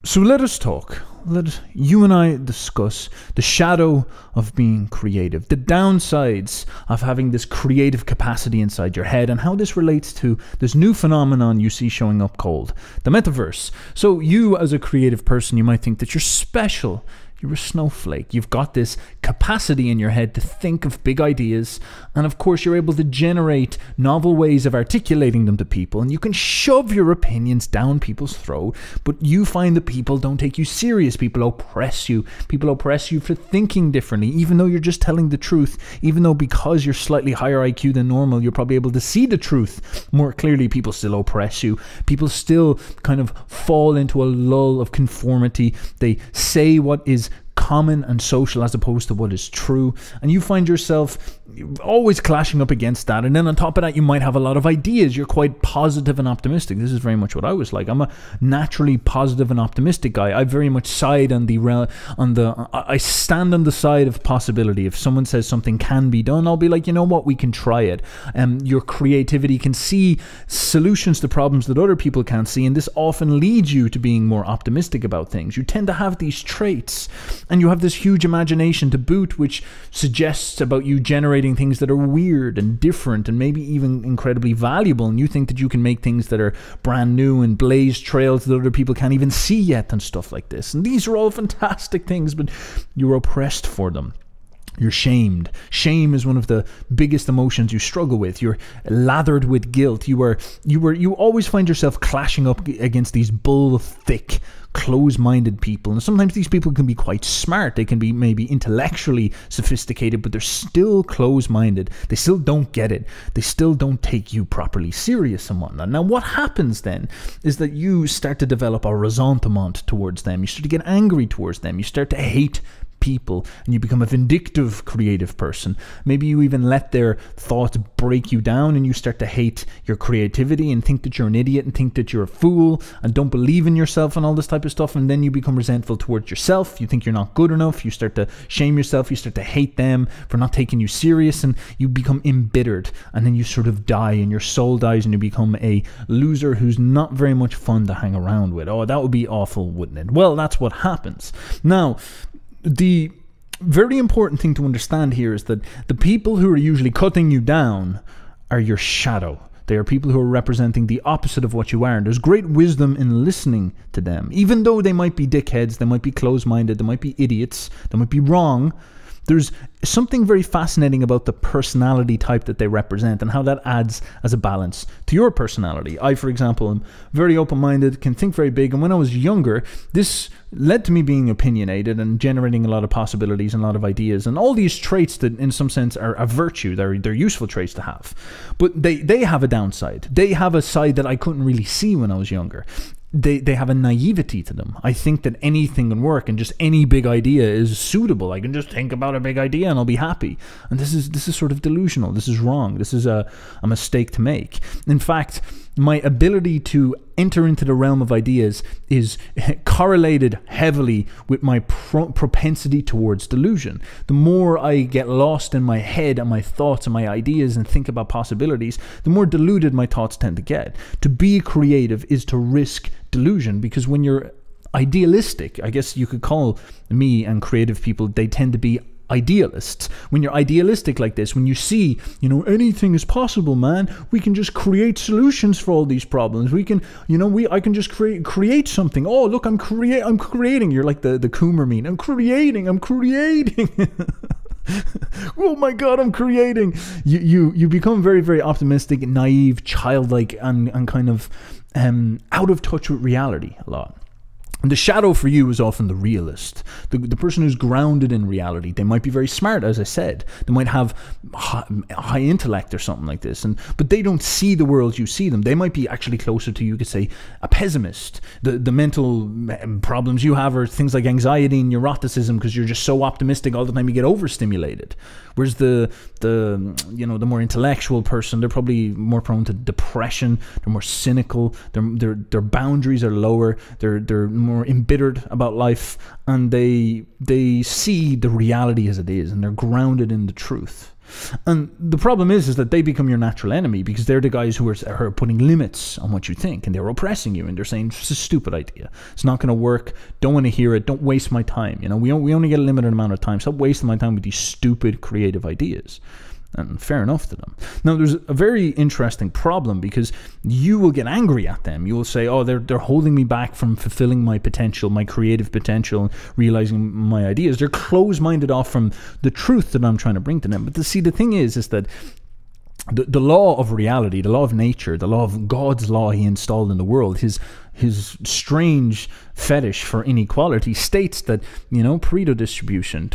So let us talk. Let you and I discuss the shadow of being creative, the downsides of having this creative capacity inside your head, and how this relates to this new phenomenon you see showing up called the metaverse. So you, as a creative person, you might think that you're special. You're a snowflake. You've got this capacity in your head to think of big ideas, and of course you're able to generate novel ways of articulating them to people, and you can shove your opinions down people's throat, but you find that people don't take you serious. People oppress you. People oppress you for thinking differently, even though you're just telling the truth, even though because you're slightly higher IQ than normal, you're probably able to see the truth more clearly. People still oppress you. People still kind of fall into a lull of conformity. They say what is common and social as opposed to what is true, and you find yourself always clashing up against that. And then on top of that, you might have a lot of ideas. You're quite positive and optimistic. This is very much what I was like. I'm a naturally positive and optimistic guy. I very much side on I stand on the side of possibility. If someone says something can be done, I'll be like, you know what, we can try it. Your creativity can see solutions to problems that other people can't see, and this often leads you to being more optimistic about things. You tend to have these traits, and you have this huge imagination to boot, which suggests about you generating things that are weird and different and maybe even incredibly valuable, and you think that you can make things that are brand new and blaze trails that other people can't even see yet and stuff like this. And these are all fantastic things, but you're oppressed for them. You're shamed. Shame is one of the biggest emotions you struggle with. You're lathered with guilt. You always find yourself clashing up against these thick, close-minded people, and sometimes these people can be quite smart. They can be maybe intellectually sophisticated, but they're still close-minded. They still don't get it. They still don't take you properly serious and whatnot. Now what happens then is that you start to develop a ressentiment towards them. You start to get angry towards them. You start to hate people, and you become a vindictive creative person. Maybe you even let their thoughts break you down, and you start to hate your creativity and think that you're an idiot and think that you're a fool and don't believe in yourself and all this type of stuff. And then you become resentful towards yourself. You think you're not good enough. You start to shame yourself. You start to hate them for not taking you serious, and you become embittered, and then you sort of die, and your soul dies, and you become a loser who's not very much fun to hang around with. Oh, that would be awful, wouldn't it? Well, that's what happens. Now, the very important thing to understand here is that the people who are usually cutting you down are your shadow. They are people who are representing the opposite of what you are. And there's great wisdom in listening to them. Even though they might be dickheads, they might be closed-minded, they might be idiots, they might be wrong, there's something very fascinating about the personality type that they represent and how that adds as a balance to your personality. I, for example, am very open-minded, can think very big, and when I was younger, this led to me being opinionated and generating a lot of possibilities and a lot of ideas, and all these traits that in some sense are a virtue. They're useful traits to have, but they have a downside. They have a side that I couldn't really see when I was younger. They have a naivety to them. I think that anything can work, and just any big idea is suitable. I can just think about a big idea and I'll be happy. And this is sort of delusional. This is wrong. This is a mistake to make. In fact, my ability to enter into the realm of ideas is correlated heavily with my propensity towards delusion. The more I get lost in my head and my thoughts and my ideas and think about possibilities, the more deluded my thoughts tend to get. To be creative is to risk delusion, because when you're idealistic, I guess you could call me and creative people, they tend to be idealists. When you're idealistic like this, when you see, you know, anything is possible, man, we can just create solutions for all these problems. We can, you know, I can just create something. Oh, look, I'm creating. You're like the Coomer meme. I'm creating. Oh my God, I'm creating. You become very, very optimistic, naive, childlike, and kind of out of touch with reality a lot. And the shadow for you is often the realist, the person who's grounded in reality. They might be very smart, as I said. They might have high intellect or something like this, but they don't see the world you see them. They might be actually closer to, you could say, a pessimist. The mental problems you have are things like anxiety and neuroticism, because you're just so optimistic all the time you get overstimulated. Whereas the more intellectual person, they're probably more prone to depression. They're more cynical. Their boundaries are lower. They're more embittered about life, and they see the reality as it is, and they're grounded in the truth. And the problem is that they become your natural enemy because they're the guys who are putting limits on what you think, and they're oppressing you, and they're saying, it's a stupid idea. It's not going to work. Don't want to hear it. Don't waste my time. You know, we only get a limited amount of time. Stop wasting my time with these stupid creative ideas. And fair enough to them. Now, there's a very interesting problem because you will get angry at them. You will say, oh, they're holding me back from fulfilling my potential, my creative potential, realizing my ideas. They're closed-minded off from the truth that I'm trying to bring to them. But the thing is that the law of reality, the law of nature, the law of God's law he installed in the world, his strange fetish for inequality states that, you know, Pareto distribution,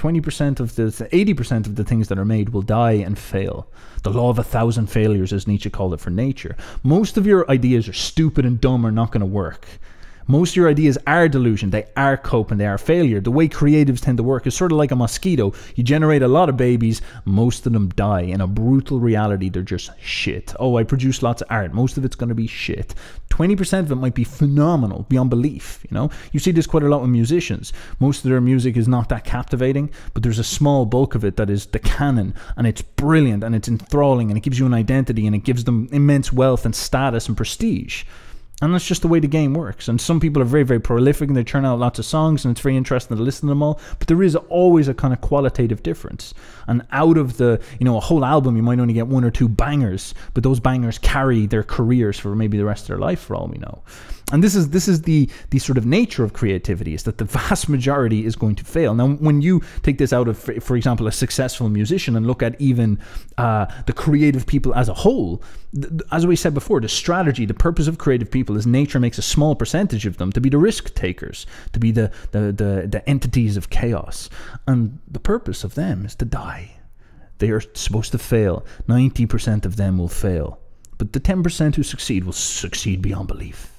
80% of the things that are made will die and fail. The law of 1,000 failures, as Nietzsche called it, for nature. Most of your ideas are stupid and dumb, are not going to work. Most of your ideas are delusion, they are cope, and they are failure. The way creatives tend to work is sort of like a mosquito. You generate a lot of babies, most of them die. In a brutal reality, they're just shit. Oh, I produce lots of art, most of it's going to be shit. 20% of it might be phenomenal, beyond belief, you know? You see this quite a lot with musicians. Most of their music is not that captivating, but there's a small bulk of it that is the canon, and it's brilliant, and it's enthralling, and it gives you an identity, and it gives them immense wealth and status and prestige. And that's just the way the game works. And some people are very, very prolific and they churn out lots of songs and it's very interesting to listen to them all. But there is always a kind of qualitative difference. And out of the, you know, a whole album, you might only get 1 or 2 bangers, but those bangers carry their careers for maybe the rest of their life, for all we know. And this is the sort of nature of creativity, is that the vast majority is going to fail. Now, when you take this out of, for example, a successful musician and look at even the creative people as a whole, as we said before, the strategy, the purpose of creative people is nature makes a small percentage of them to be the risk takers, to be the entities of chaos. And the purpose of them is to die. They are supposed to fail. 90% of them will fail. But the 10% who succeed will succeed beyond belief.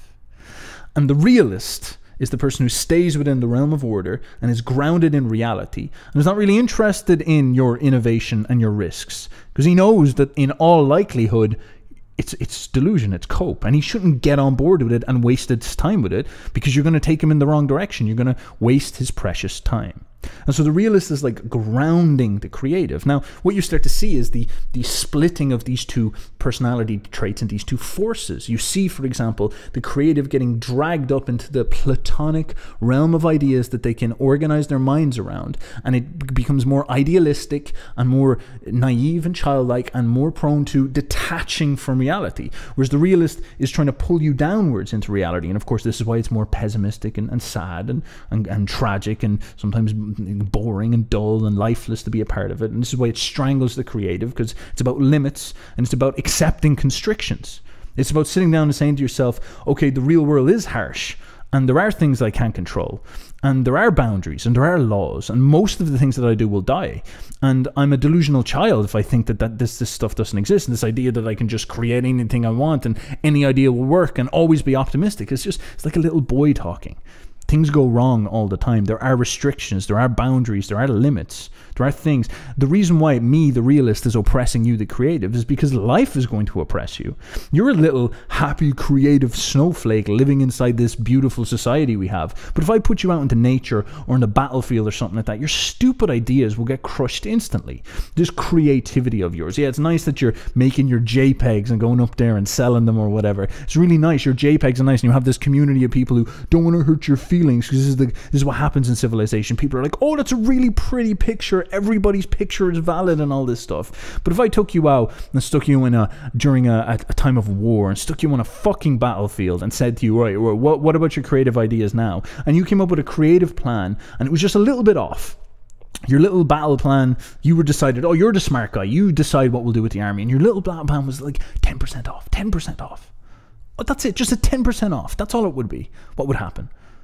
And the realist is the person who stays within the realm of order and is grounded in reality and is not really interested in your innovation and your risks, because he knows that in all likelihood it's delusion, it's cope, and he shouldn't get on board with it and waste his time with it, because you're going to take him in the wrong direction. You're going to waste his precious time. And so the realist is like grounding the creative. Now, what you start to see is the splitting of these two personality traits and these two forces. You see, for example, the creative getting dragged up into the platonic realm of ideas that they can organize their minds around, and it becomes more idealistic and more naive and childlike and more prone to detaching from reality, whereas the realist is trying to pull you downwards into reality. And of course, this is why it's more pessimistic and sad and tragic and sometimes boring and dull and lifeless to be a part of it. And this is why it strangles the creative, because it's about limits and it's about accepting constrictions. It's about sitting down and saying to yourself, okay, the real world is harsh and there are things I can't control and there are boundaries and there are laws, and most of the things that I do will die. And I'm a delusional child if I think that this stuff doesn't exist, and this idea that I can just create anything I want and any idea will work and always be optimistic. It's like a little boy talking. Things go wrong all the time. There are restrictions, there are boundaries, there are limits, there are things. The reason why me, the realist, is oppressing you, the creative, is because life is going to oppress you. You're a little happy, creative snowflake living inside this beautiful society we have. But if I put you out into nature or in the battlefield or something like that, your stupid ideas will get crushed instantly. This creativity of yours. Yeah, it's nice that you're making your JPEGs and going up there and selling them or whatever. It's really nice. Your JPEGs are nice, and you have this community of people who don't want to hurt your feelings, because this is what happens in civilization. People are like, oh, that's a really pretty picture, everybody's picture is valid and all this stuff. But if I took you out and stuck you in during a time of war and stuck you on a fucking battlefield and said to you, right, what about your creative ideas now? And you came up with a creative plan and it was just a little bit off. Your little battle plan, you were decided, oh, you're the smart guy, you decide what we'll do with the army, and your little battle plan was like 10% off, 10% off. Oh, that's it, just a 10% off. That's all it would be. What would happen?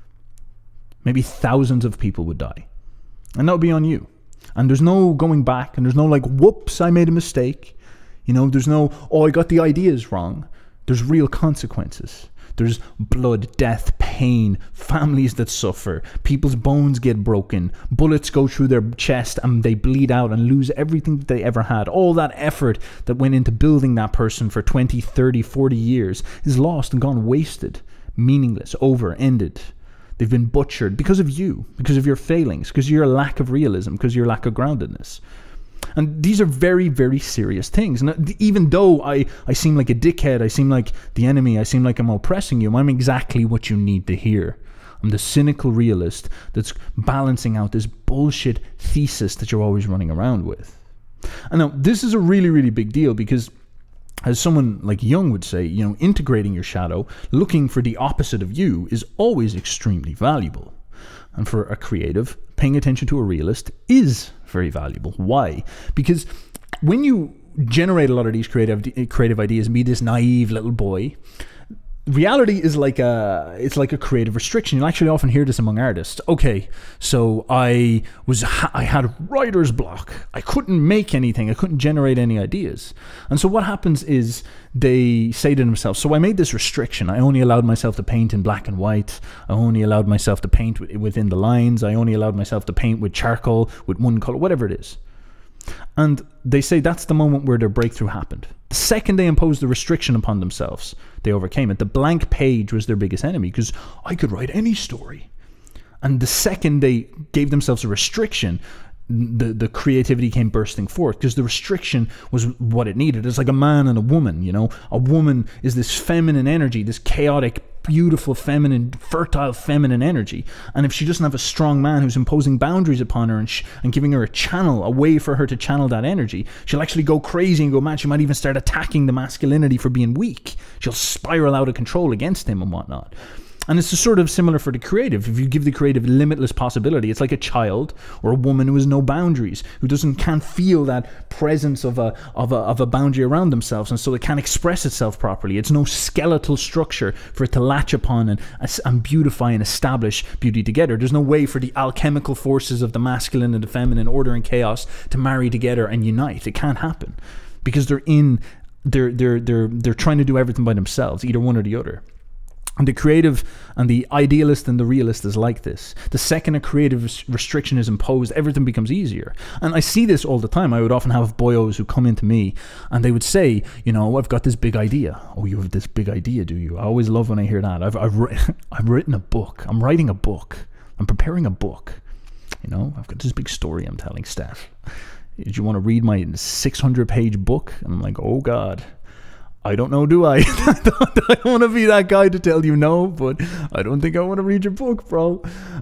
Maybe thousands of people would die. And that would be on you. And there's no going back, and there's no like, whoops, I made a mistake. You know, there's no, oh, I got the ideas wrong. There's real consequences. There's blood, death, pain, families that suffer, people's bones get broken, bullets go through their chest and they bleed out and lose everything that they ever had. All that effort that went into building that person for 20, 30, 40 years is lost and gone wasted, meaningless, over, ended. They've been butchered because of you, because of your failings, because of your lack of realism, because of your lack of groundedness. And these are very, very serious things. And even though I seem like a dickhead, I seem like the enemy, I seem like I'm oppressing you, I'm exactly what you need to hear. I'm the cynical realist that's balancing out this bullshit thesis that you're always running around with. And now, this is a really, really big deal because, as someone like Jung would say, you know, integrating your shadow, looking for the opposite of you, is always extremely valuable. And for a creative, paying attention to a realist is very valuable. Why? Because when you generate a lot of these creative ideas and be this naive little boy, reality is like a creative restriction. You'll actually often hear this among artists. Okay, so I had writer's block. I couldn't make anything. I couldn't generate any ideas. And so what happens is they say to themselves, so I made this restriction. I only allowed myself to paint in black and white. I only allowed myself to paint within the lines. I only allowed myself to paint with charcoal, with one color, whatever it is. And they say that's the moment where their breakthrough happened. The second they imposed the restriction upon themselves, they overcame it. The blank page was their biggest enemy because I could write any story. And the second they gave themselves a restriction, the creativity came bursting forth because the restriction was what it needed. It's like a man and a woman, you know. A woman is this feminine energy, this chaotic, beautiful, feminine, fertile feminine energy. And if she doesn't have a strong man who's imposing boundaries upon her and giving her a channel, a way for her to channel that energy, she'll actually go crazy and go mad. She might even start attacking the masculinity for being weak. She'll spiral out of control against him and whatnot. And it's sort of similar for the creative. If you give the creative limitless possibility, it's like a child or a woman who has no boundaries, who can't feel that presence of a boundary around themselves, and so it can't express itself properly. It's no skeletal structure for it to latch upon and beautify and establish beauty together. There's no way for the alchemical forces of the masculine and the feminine, order and chaos, to marry together and unite. It can't happen because they're trying to do everything by themselves, either one or the other. And the creative and the idealist and the realist is like this. The second a creative restriction is imposed, everything becomes easier. And I see this all the time. I would often have boyos who come into me and they would say, you know, I've got this big idea. Oh, you have this big idea, do you? I always love when I hear that. I've written a book. I'm writing a book. I'm preparing a book. You know, I've got this big story I'm telling Steph. Do you want to read my 600-page book? And I'm like, oh, God. I don't know, do I? I don't want to be that guy to tell you no, but I don't think I want to read your book, bro.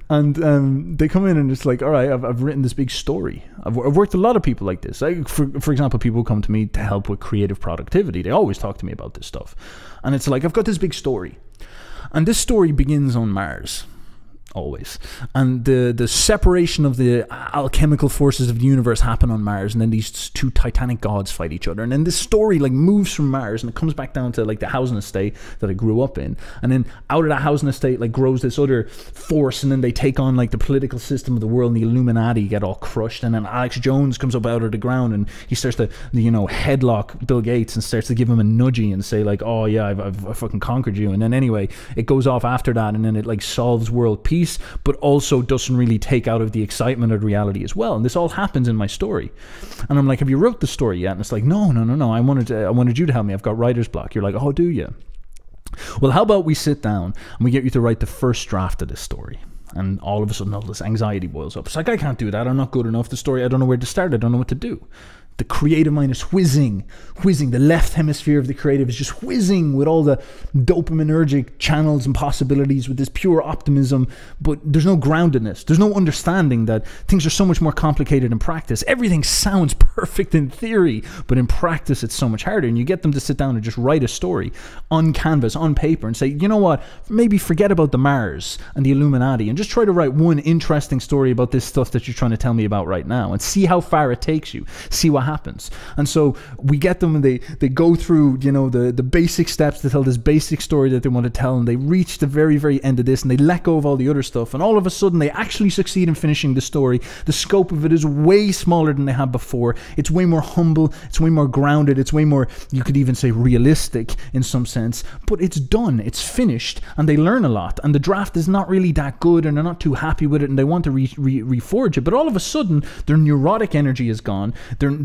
And they come in and it's like, all right, I've written this big story. I've worked with a lot of people like this. For example, people come to me to help with creative productivity. They always talk to me about this stuff. And it's like, I've got this big story. And this story begins on Mars. Always. And the separation of the alchemical forces of the universe happen on Mars, and then these two titanic gods fight each other, and then this story like moves from Mars and it comes back down to like the housing estate that I grew up in, and then out of that housing estate like grows this other force, and then they take on like the political system of the world, and the Illuminati get all crushed, and then Alex Jones comes up out of the ground and he starts to, you know, headlock Bill Gates and starts to give him a nudgie and say like, oh yeah, I've fucking conquered you. And then anyway it goes off after that, and then it like solves world peace, but also doesn't really take out of the excitement of reality as well. And this all happens in my story. And I'm like, have you wrote the story yet? And it's like, no. I wanted you to help me. I've got writer's block. You're like, oh, do you? Well, how about we sit down and we get you to write the first draft of this story? And all of a sudden, all this anxiety boils up. It's like, I can't do that. I'm not good enough. The story, I don't know where to start. I don't know what to do. The creative mind is whizzing. The left hemisphere of the creative is just whizzing with all the dopaminergic channels and possibilities, with this pure optimism, but there's no groundedness. There's no understanding that things are so much more complicated in practice. Everything sounds perfect in theory, but in practice it's so much harder. And you get them to sit down and just write a story on canvas, on paper, and say, you know what, maybe forget about the Mars and the Illuminati and just try to write one interesting story about this stuff that you're trying to tell me about right now, and see how far it takes you. See what happens. And so we get them and they go through, you know, the basic steps to tell this basic story that they want to tell, and they reach the very, very end of this and they let go of all the other stuff, and all of a sudden they actually succeed in finishing the story. The scope of it is way smaller than they had before. It's way more humble, it's way more grounded, it's way more, you could even say, realistic in some sense, but it's done, it's finished, and they learn a lot, and the draft is not really that good, and they're not too happy with it, and they want to reforge it, but all of a sudden their neurotic energy is gone, their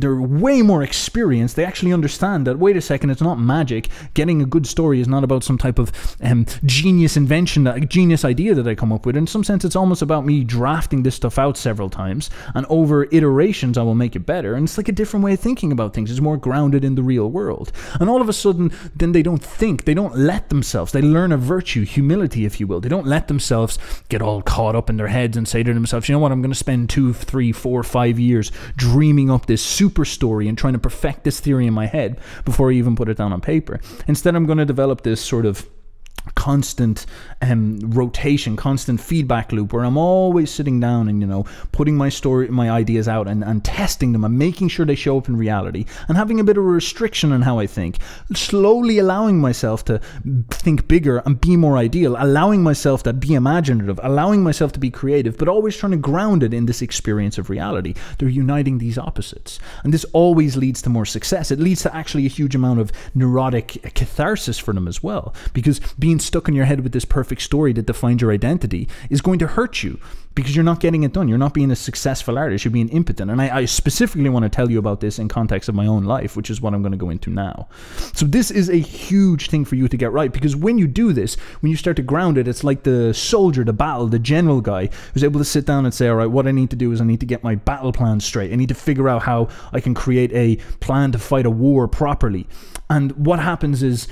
they're way more experienced. They actually understand that, wait a second, it's not magic. Getting a good story is not about some type of genius invention, genius idea that I come up with. In some sense, it's almost about me drafting this stuff out several times, and over iterations I will make it better. And it's like a different way of thinking about things. It's more grounded in the real world. And all of a sudden, then they don't think, they don't let themselves, they learn a virtue, humility, if you will. They don't let themselves get all caught up in their heads and say to themselves, you know what, I'm going to spend 2, 3, 4, 5 years dreaming up this super story and trying to perfect this theory in my head before I even put it down on paper. Instead, I'm going to develop this sort of constant rotation, constant feedback loop where I'm always sitting down and, you know, putting my ideas out and testing them and making sure they show up in reality, and having a bit of a restriction on how I think, slowly allowing myself to think bigger and be more ideal, allowing myself to be imaginative, allowing myself to be creative, but always trying to ground it in this experience of reality. They're uniting these opposites, and this always leads to more success. It leads to actually a huge amount of neurotic catharsis for them as well, because being stuck in your head with this perfect story that defines your identity is going to hurt you, because you're not getting it done. You're not being a successful artist. You're being impotent. And I specifically want to tell you about this in context of my own life, which is what I'm going to go into now. So this is a huge thing for you to get right, because when you do this, when you start to ground it, it's like the soldier, the battle, the general guy who's able to sit down and say, all right, what I need to do is I need to get my battle plan straight. I need to figure out how I can create a plan to fight a war properly. And what happens is,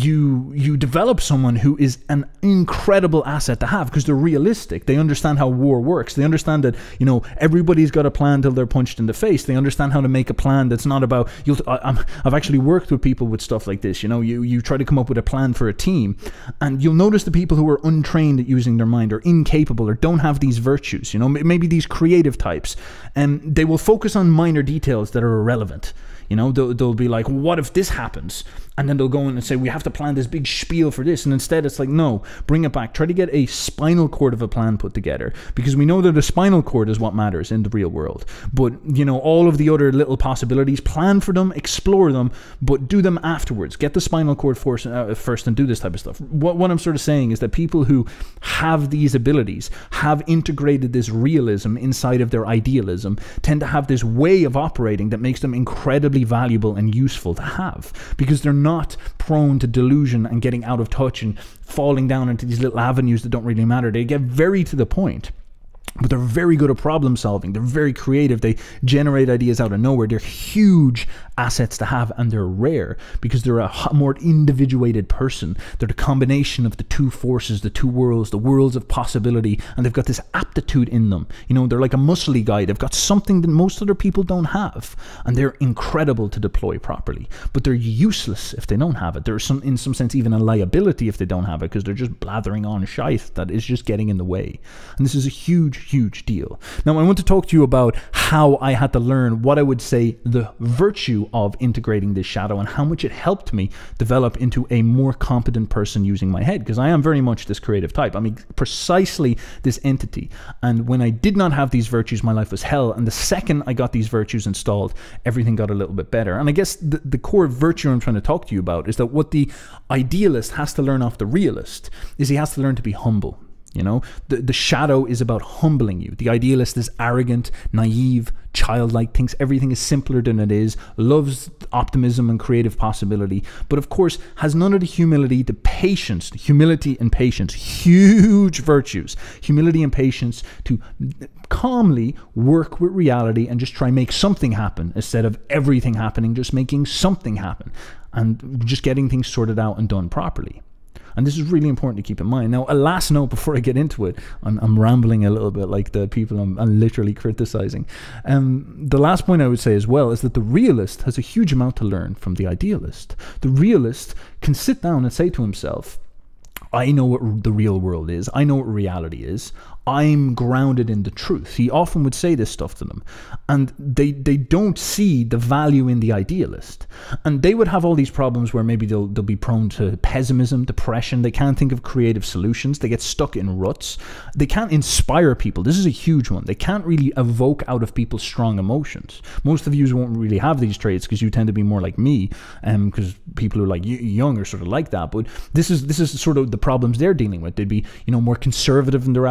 you develop someone who is an incredible asset to have, because they're realistic. They understand how war works. They understand that, you know, everybody's got a plan till they're punched in the face. They understand how to make a plan that's not about, I've actually worked with people with stuff like this. You know, you try to come up with a plan for a team, and you'll notice the people who are untrained at using their mind, or incapable, or don't have these virtues, you know, maybe these creative types, and they will focus on minor details that are irrelevant. You know, they'll be like, what if this happens? And then they'll go in and say, we have to plan this big spiel for this. And instead it's like, no, bring it back. Try to get a spinal cord of a plan put together, because we know that the spinal cord is what matters in the real world. But, you know, all of the other little possibilities, plan for them, explore them, but do them afterwards. Get the spinal cord first and do this type of stuff. What I'm sort of saying is that people who have these abilities, have integrated this realism inside of their idealism, tend to have this way of operating that makes them incredibly valuable and useful to have, because they're not prone to delusion and getting out of touch and falling down into these little avenues that don't really matter. They get very to the point, but they're very good at problem solving. They're very creative. They generate ideas out of nowhere. They're huge assets to have, and they're rare because they're a more individuated person. They're the combination of the two forces, the two worlds, the worlds of possibility, and they've got this aptitude in them. You know, they're like a muscly guy. They've got something that most other people don't have, and they're incredible to deploy properly, but they're useless if they don't have it. There's in some sense even a liability if they don't have it, because they're just blathering on shite that is just getting in the way. And this is a huge deal. Now, I want to talk to you about how I had to learn what I would say the virtue of integrating this shadow, and how much it helped me develop into a more competent person using my head, because I am very much this creative type. I mean, precisely this entity. And when I did not have these virtues, my life was hell. And the second I got these virtues installed, everything got a little bit better. And I guess the core virtue I'm trying to talk to you about is that what the idealist has to learn off the realist is he has to learn to be humble. You know, the shadow is about humbling you. The idealist is arrogant, naive, childlike, thinks everything is simpler than it is, loves optimism and creative possibility, but of course has none of the humility, the patience, the humility and patience, huge virtues, humility and patience to calmly work with reality and just try and make something happen instead of everything happening, just making something happen and just getting things sorted out and done properly. And this is really important to keep in mind. Now, a last note before I get into it, I'm rambling a little bit like the people I'm literally criticizing. The last point I would say as well is that the realist has a huge amount to learn from the idealist. The realist can sit down and say to himself, I know what the real world is. I know what reality is. I'm grounded in the truth. He often would say this stuff to them. And they don't see the value in the idealist. And they would have all these problems where maybe they'll be prone to pessimism, depression. They can't think of creative solutions. They get stuck in ruts. They can't inspire people. This is a huge one. They can't really evoke out of people strong emotions. Most of you won't really have these traits because you tend to be more like me, because people who are like Jung are sort of like that. But this is sort of the problems they're dealing with. They'd be, you know, more conservative in their outlook,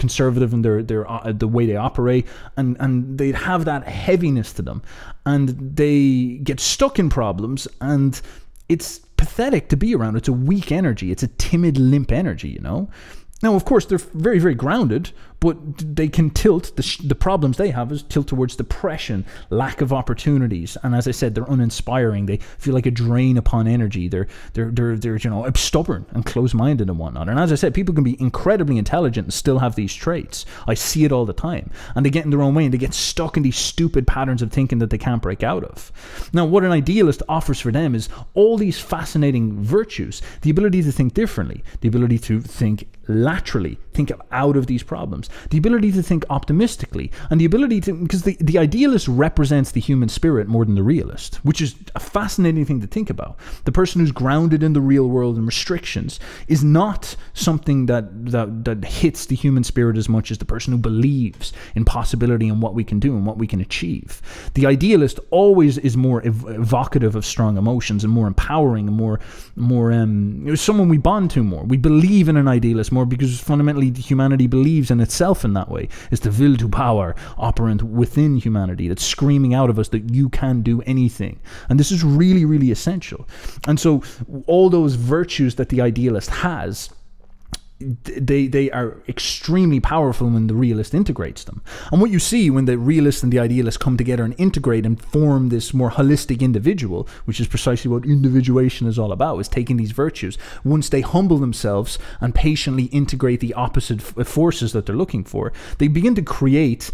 conservative in the way they operate, and they have that heaviness to them, and they get stuck in problems, and it's pathetic to be around. It's a weak energy. It's a timid, limp energy, you know. Now, of course, they're very, very grounded, but they can tilt. The problems they have is tilt towards depression, lack of opportunities, and as I said, they're uninspiring. They feel like a drain upon energy. They're you know, stubborn and close-minded and whatnot. And as I said, people can be incredibly intelligent and still have these traits. I see it all the time, and they get in their own way and they get stuck in these stupid patterns of thinking that they can't break out of. Now, what an idealist offers for them is all these fascinating virtues: the ability to think differently, the ability to think laterally, think out of these problems, the ability to think optimistically, and the ability to, because the idealist represents the human spirit more than the realist, which is a fascinating thing to think about. The person who's grounded in the real world and restrictions is not something that hits the human spirit as much as the person who believes in possibility and what we can do and what we can achieve. The idealist always is more evocative of strong emotions and more empowering and more someone we bond to more. We believe in an idealist more because fundamentally humanity believes in itself in that way. It's the will to power operant within humanity that's screaming out of us that you can do anything. And this is really, really essential. And so all those virtues that the idealist has, they are extremely powerful when the realist integrates them. And what you see when the realist and the idealist come together and integrate and form this more holistic individual, which is precisely what individuation is all about, is taking these virtues. Once they humble themselves and patiently integrate the opposite forces that they're looking for, they begin to create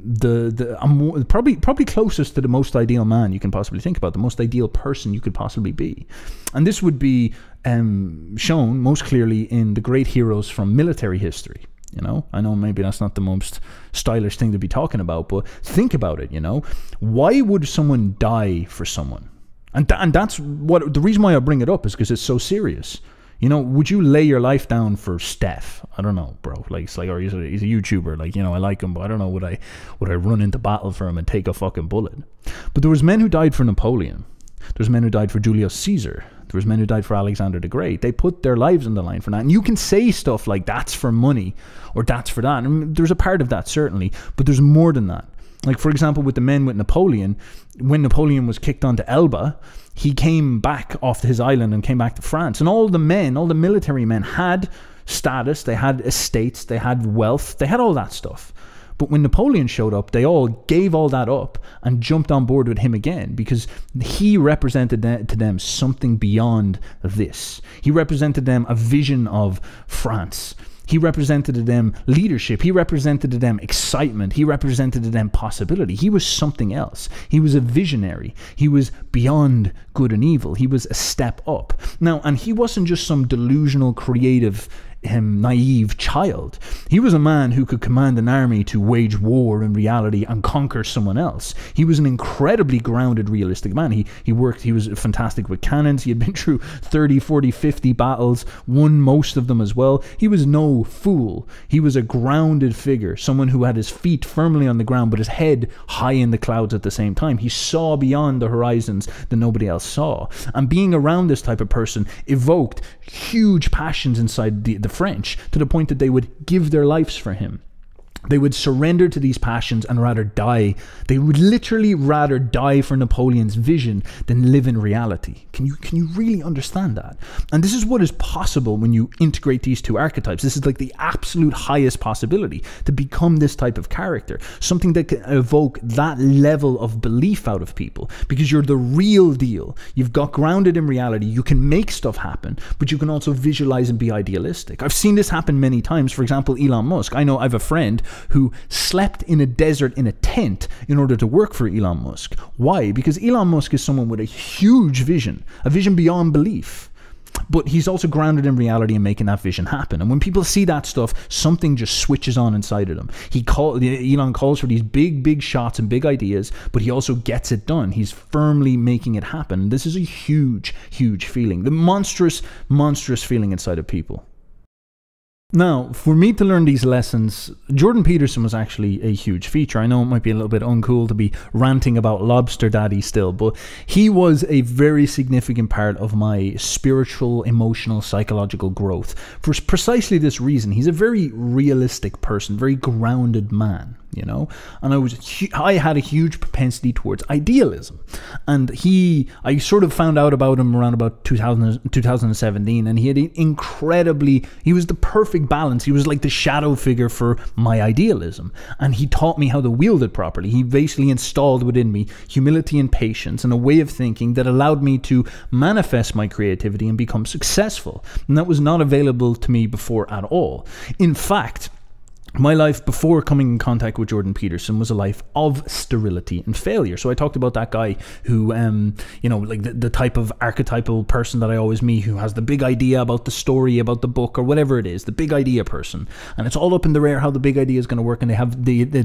probably closest to the most ideal man you can possibly think about, the most ideal person you could possibly be. And this would be shown most clearly in the great heroes from military history. You know, I know maybe that's not the most stylish thing to be talking about, but think about it. You know, why would someone die for someone? And that's what the reason why I bring it up is because it's so serious. You know, would you lay your life down for Steph? I don't know, bro. Like, it's like, or he's a YouTuber. Like, you know, I like him, but I don't know, would I run into battle for him and take a fucking bullet? But there was men who died for Napoleon. There's men who died for Julius Caesar. There was men who died for Alexander the Great. They put their lives on the line for that. And you can say stuff like that's for money or that's for that. And there's a part of that, certainly, but there's more than that. Like, for example, with the men with Napoleon, when Napoleon was kicked onto Elba, he came back off his island and came back to France. And all the military men had status, they had estates, they had wealth, they had all that stuff. But when Napoleon showed up, they all gave all that up and jumped on board with him again because he represented to them something beyond this. He represented them a vision of France. He represented to them leadership. He represented to them excitement. He represented to them possibility. He was something else. He was a visionary. He was beyond good and evil. He was a step up. Now, and he wasn't just some delusional, creative, naive child. He was a man who could command an army to wage war in reality and conquer someone else. He was an incredibly grounded, realistic man. He was fantastic with cannons. He had been through 30, 40, 50 battles, won most of them as well. He was no fool. He was a grounded figure, someone who had his feet firmly on the ground but his head high in the clouds at the same time. He saw beyond the horizons that nobody else saw. And being around this type of person evoked huge passions inside the French, to the point that they would give their lives for him. They would surrender to these passions and rather die. They would literally rather die for Napoleon's vision than live in reality. Can you really understand that? And this is what is possible when you integrate these two archetypes. This is like the absolute highest possibility to become this type of character. Something that can evoke that level of belief out of people because you're the real deal. You've got grounded in reality. You can make stuff happen, but you can also visualize and be idealistic. I've seen this happen many times. For example, Elon Musk. I know I have a friend who slept in a desert in a tent in order to work for Elon Musk. Why? Because Elon Musk is someone with a huge vision, a vision beyond belief. But he's also grounded in reality and making that vision happen. And when people see that stuff, something just switches on inside of them. Elon calls for these big shots and big ideas, but he also gets it done. He's firmly making it happen. This is a huge feeling. The monstrous feeling inside of people. Now, for me to learn these lessons, Jordan Peterson was actually a huge feature. I know it might be a little bit uncool to be ranting about Lobster Daddy still, but he was a very significant part of my spiritual, emotional, psychological growth. For precisely this reason, he's a very realistic person, very grounded man, you know? And I had a huge propensity towards idealism. And I sort of found out about him around about 2017, and he had he was the perfect balance. He was like the shadow figure for my idealism, and he taught me how to wield it properly. He basically installed within me humility and patience and a way of thinking that allowed me to manifest my creativity and become successful, and that was not available to me before at all. In fact, my life before coming in contact with Jordan Peterson was a life of sterility and failure. So I talked about that guy who, you know, like the type of archetypal person that I always meet, who has the big idea about the story, about the book, or whatever it is, the big idea person. And it's all up in the air how the big idea is going to work, and they have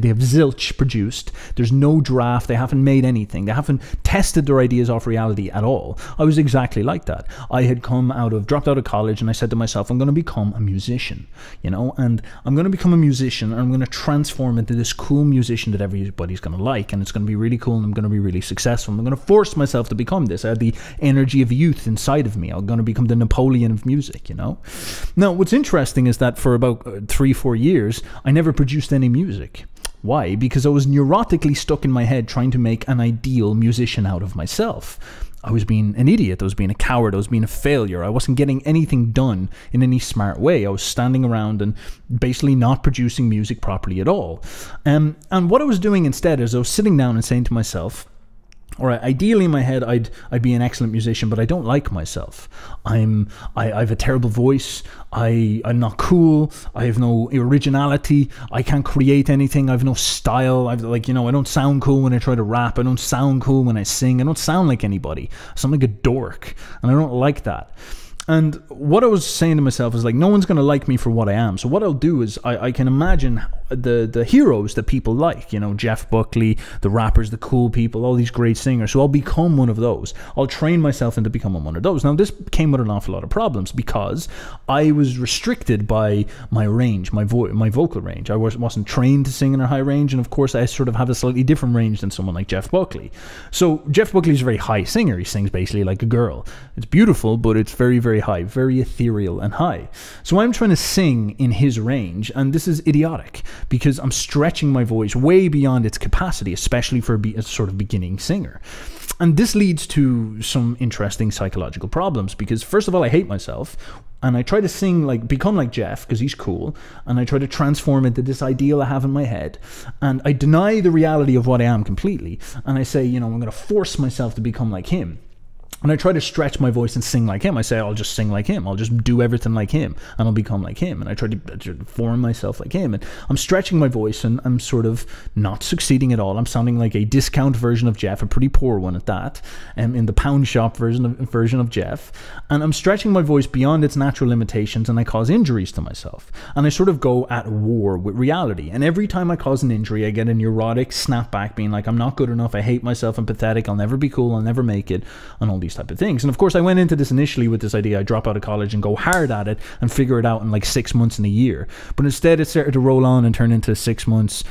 zilch produced. There's no draft. They haven't made anything. They haven't tested their ideas off reality at all. I was exactly like that. I had dropped out of college, and I said to myself, I'm going to become a musician, you know, and I'm going to become a musician, and I'm going to transform into this cool musician that everybody's going to like, and it's going to be really cool, and I'm going to be really successful. I'm going to force myself to become this. I had the energy of youth inside of me. I'm going to become the Napoleon of music, you know. Now, what's interesting is that for about 3-4 years, I never produced any music. Why? Because I was neurotically stuck in my head trying to make an ideal musician out of myself. I was being an idiot. I was being a coward. I was being a failure. I wasn't getting anything done in any smart way. I was standing around and basically not producing music properly at all. And what I was doing instead is I was sitting down and saying to myself, all right, ideally in my head, I'd be an excellent musician, but I don't like myself. I have a terrible voice. I'm not cool. I have no originality. I can't create anything. I have no style. I don't sound cool when I try to rap. I don't sound cool when I sing. I don't sound like anybody. I sound like a dork, and I don't like that. And what I was saying to myself is like, no one's going to like me for what I am. So what I'll do is I can imagine the heroes that people like, you know, Jeff Buckley, the rappers, the cool people, all these great singers. So I'll become one of those. I'll train myself into becoming one of those. Now, this came with an awful lot of problems because I was restricted by my range, my vocal range. I wasn't trained to sing in a high range. And of course, I sort of have a slightly different range than someone like Jeff Buckley. So Jeff Buckley is a very high singer. He sings basically like a girl. It's beautiful, but it's very, very high, very ethereal and high. So I'm trying to sing in his range, and this is idiotic because I'm stretching my voice way beyond its capacity, especially for a sort of beginning singer. And this leads to some interesting psychological problems because, first of all, I hate myself, and I try to sing become like Jeff because he's cool, and I try to transform into this ideal I have in my head, and I deny the reality of what I am completely, and I say, you know, I'm going to force myself to become like him. And I try to stretch my voice and sing like him. I say, I'll just sing like him. I'll just do everything like him, and I'll become like him. And I try to form myself like him. And I'm stretching my voice, and I'm sort of not succeeding at all. I'm sounding like a discount version of Jeff, a pretty poor one at that, in the pound shop version of Jeff. And I'm stretching my voice beyond its natural limitations, and I cause injuries to myself. And I sort of go at war with reality. And every time I cause an injury, I get a neurotic snapback being like, I'm not good enough. I hate myself. I'm pathetic. I'll never be cool. I'll never make it. And all these type of things. And of course I went into this initially with this idea I'd drop out of college and go hard at it and figure it out in like 6 months and a year, but instead it started to roll on and turn into 6 months,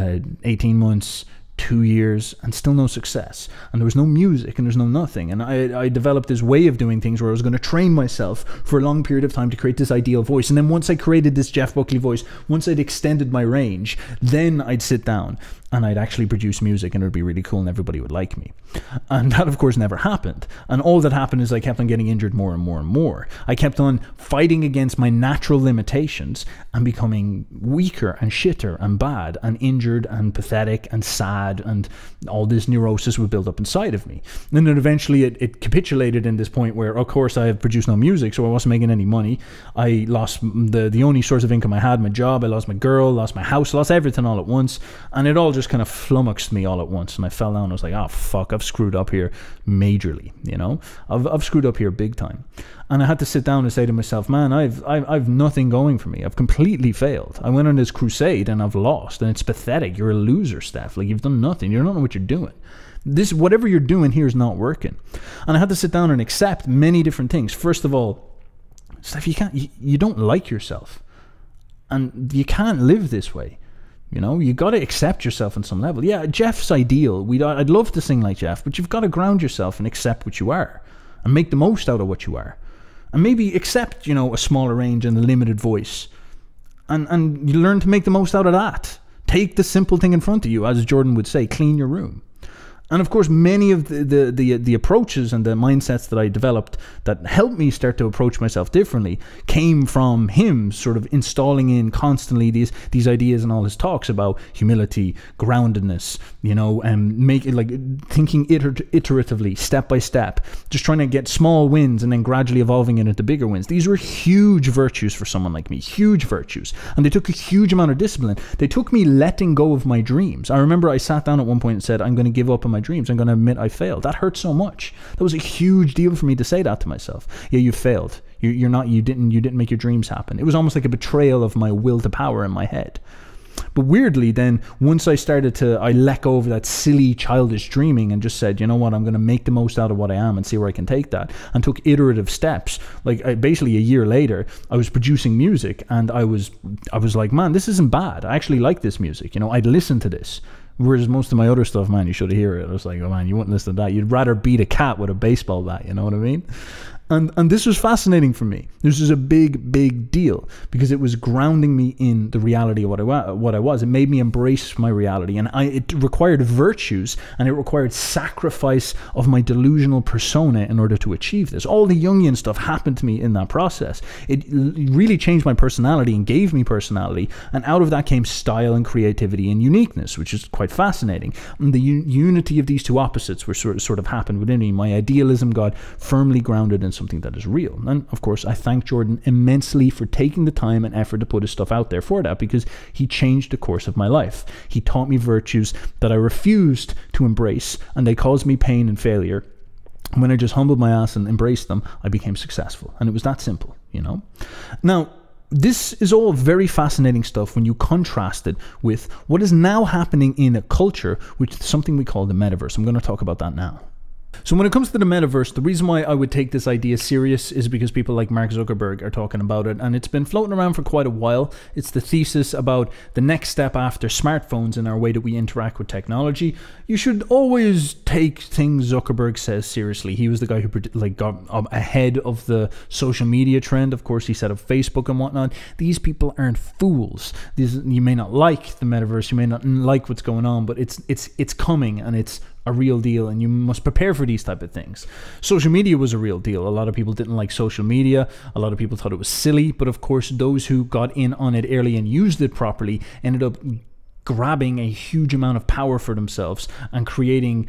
18 months, 2 years, and still no success. And there was no music, and there's no nothing. And I developed this way of doing things where I was going to train myself for a long period of time to create this ideal voice. And then once I created this Jeff Buckley voice, once I'd extended my range, then I'd sit down and I'd actually produce music, and it would be really cool, and everybody would like me. And that, of course, never happened. And all that happened is I kept on getting injured more and more and more. I kept on fighting against my natural limitations and becoming weaker and shitter and bad and injured and pathetic and sad, and all this neurosis would build up inside of me. And then eventually it capitulated in this point where, of course, I had produced no music, so I wasn't making any money. I lost the only source of income I had, my job. I lost my girl, lost my house, lost everything all at once, and it all just kind of flummoxed me all at once, and I fell down. I was like, oh fuck, I've screwed up here majorly, you know. I've screwed up here big time. And I had to sit down and say to myself, man, I've nothing going for me. I've completely failed. I went on this crusade and I've lost, and it's pathetic. You're a loser, Steph. Like, you've done nothing. You don't know what you're doing. This, whatever you're doing here, is not working. And I had to sit down and accept many different things. First of all, Steph, you don't like yourself. And you can't live this way. You know, you got to accept yourself on some level. Yeah, Jeff's ideal. I'd love to sing like Jeff, but you've got to ground yourself and accept what you are and make the most out of what you are. And maybe accept, you know, a smaller range and a limited voice. And you learn to make the most out of that. Take the simple thing in front of you, as Jordan would say, clean your room. And of course, many of the approaches and the mindsets that I developed that helped me start to approach myself differently came from him sort of installing in constantly these ideas and all his talks about humility, groundedness, you know, and make it like thinking iteratively, step by step, just trying to get small wins and then gradually evolving it into bigger wins. These were huge virtues for someone like me, huge virtues. And they took a huge amount of discipline. They took me letting go of my dreams. I remember I sat down at one point and said, I'm going to give up on my dreams. I'm going to admit I failed. That hurt so much. That was a huge deal for me to say that to myself. Yeah, you failed. You didn't make your dreams happen. It was almost like a betrayal of my will to power in my head. But weirdly, then once I let go of that silly childish dreaming and just said, you know what, I'm going to make the most out of what I am and see where I can take that, and took iterative steps. Like basically a year later, I was producing music, and I was like, man, this isn't bad. I actually like this music. You know, I'd listen to this. Whereas most of my other stuff, man, you should hear it. I was like, oh man, you wouldn't listen to that. You'd rather beat a cat with a baseball bat, you know what I mean? And this was fascinating for me. This was a big deal because it was grounding me in the reality of what I was. It made me embrace my reality, and it required virtues, and it required sacrifice of my delusional persona in order to achieve this. All the Jungian stuff happened to me in that process. It really changed my personality and gave me personality, and out of that came style and creativity and uniqueness, which is quite fascinating. And the unity of these two opposites were sort of happened within me. My idealism got firmly grounded in something that is real. And of course, I thank Jordan immensely for taking the time and effort to put his stuff out there for that, because he changed the course of my life. He taught me virtues that I refused to embrace, and they caused me pain and failure. When I just humbled my ass and embraced them, I became successful. And it was that simple, you know? Now, this is all very fascinating stuff when you contrast it with what is now happening in a culture, which is something we call the metaverse. I'm going to talk about that now. So when it comes to the metaverse, the reason why I would take this idea serious is because people like Mark Zuckerberg are talking about it, and it's been floating around for quite a while. It's the thesis about the next step after smartphones in our way that we interact with technology. You should always take things Zuckerberg says seriously. He was the guy who got ahead of the social media trend. Of course, he set up Facebook and whatnot. These people aren't fools. You may not like the metaverse, you may not like what's going on, but it's coming, and it's a real deal, and you must prepare for these type of things. Social media was a real deal. A lot of people didn't like social media. A lot of people thought it was silly, but of course those who got in on it early and used it properly ended up grabbing a huge amount of power for themselves and creating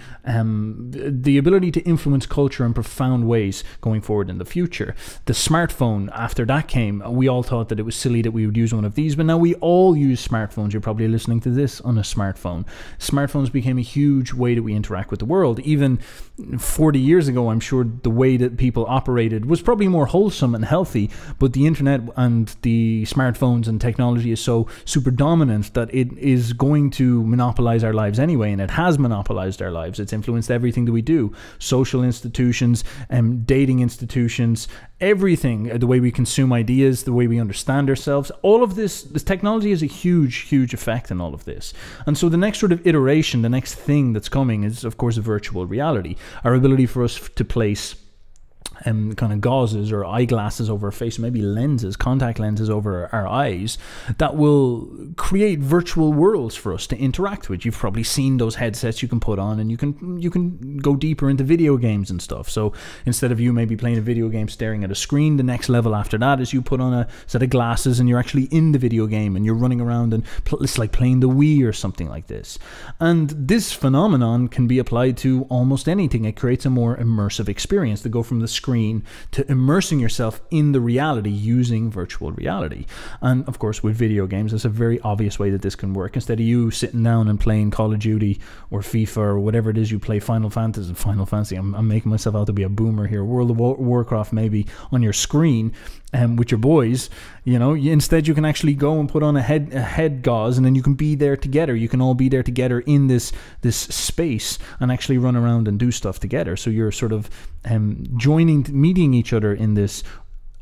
the ability to influence culture in profound ways going forward in the future. The smartphone, after that came, we all thought that it was silly that we would use one of these, but now we all use smartphones. You're probably listening to this on a smartphone. Smartphones became a huge way that we interact with the world. Even 40 years ago, I'm sure the way that people operated was probably more wholesome and healthy, but the internet and the smartphones and technology is so super dominant that it is going to monopolize our lives anyway, and it has monopolized our lives. It's influenced everything that we do. Social institutions, dating institutions, everything, the way we consume ideas, the way we understand ourselves, all of this technology has a huge effect on all of this. And so the next sort of iteration, the next thing that's coming is, of course, virtual reality. Our ability for us to place kind of gauzes or eyeglasses over our face, maybe lenses, contact lenses over our eyes, that will create virtual worlds for us to interact with. You've probably seen those headsets you can put on, and you can go deeper into video games and stuff. So instead of you maybe playing a video game staring at a screen, the next level after that is you put on a set of glasses and you're actually in the video game and you're running around, and it's like playing the Wii or something like this. And this phenomenon can be applied to almost anything. It creates a more immersive experience to go from the screen to immersing yourself in the reality using virtual reality. And of course, with video games, that's a very obvious way that this can work. Instead of you sitting down and playing Call of Duty or FIFA or whatever it is you play, Final Fantasy, I'm making myself out to be a boomer here, World of Warcraft maybe on your screen, with your boys, instead you can actually go and put on a head gauze, and then you can be there together. You can all be there together in this space and actually run around and do stuff together. So you're sort of meeting each other in this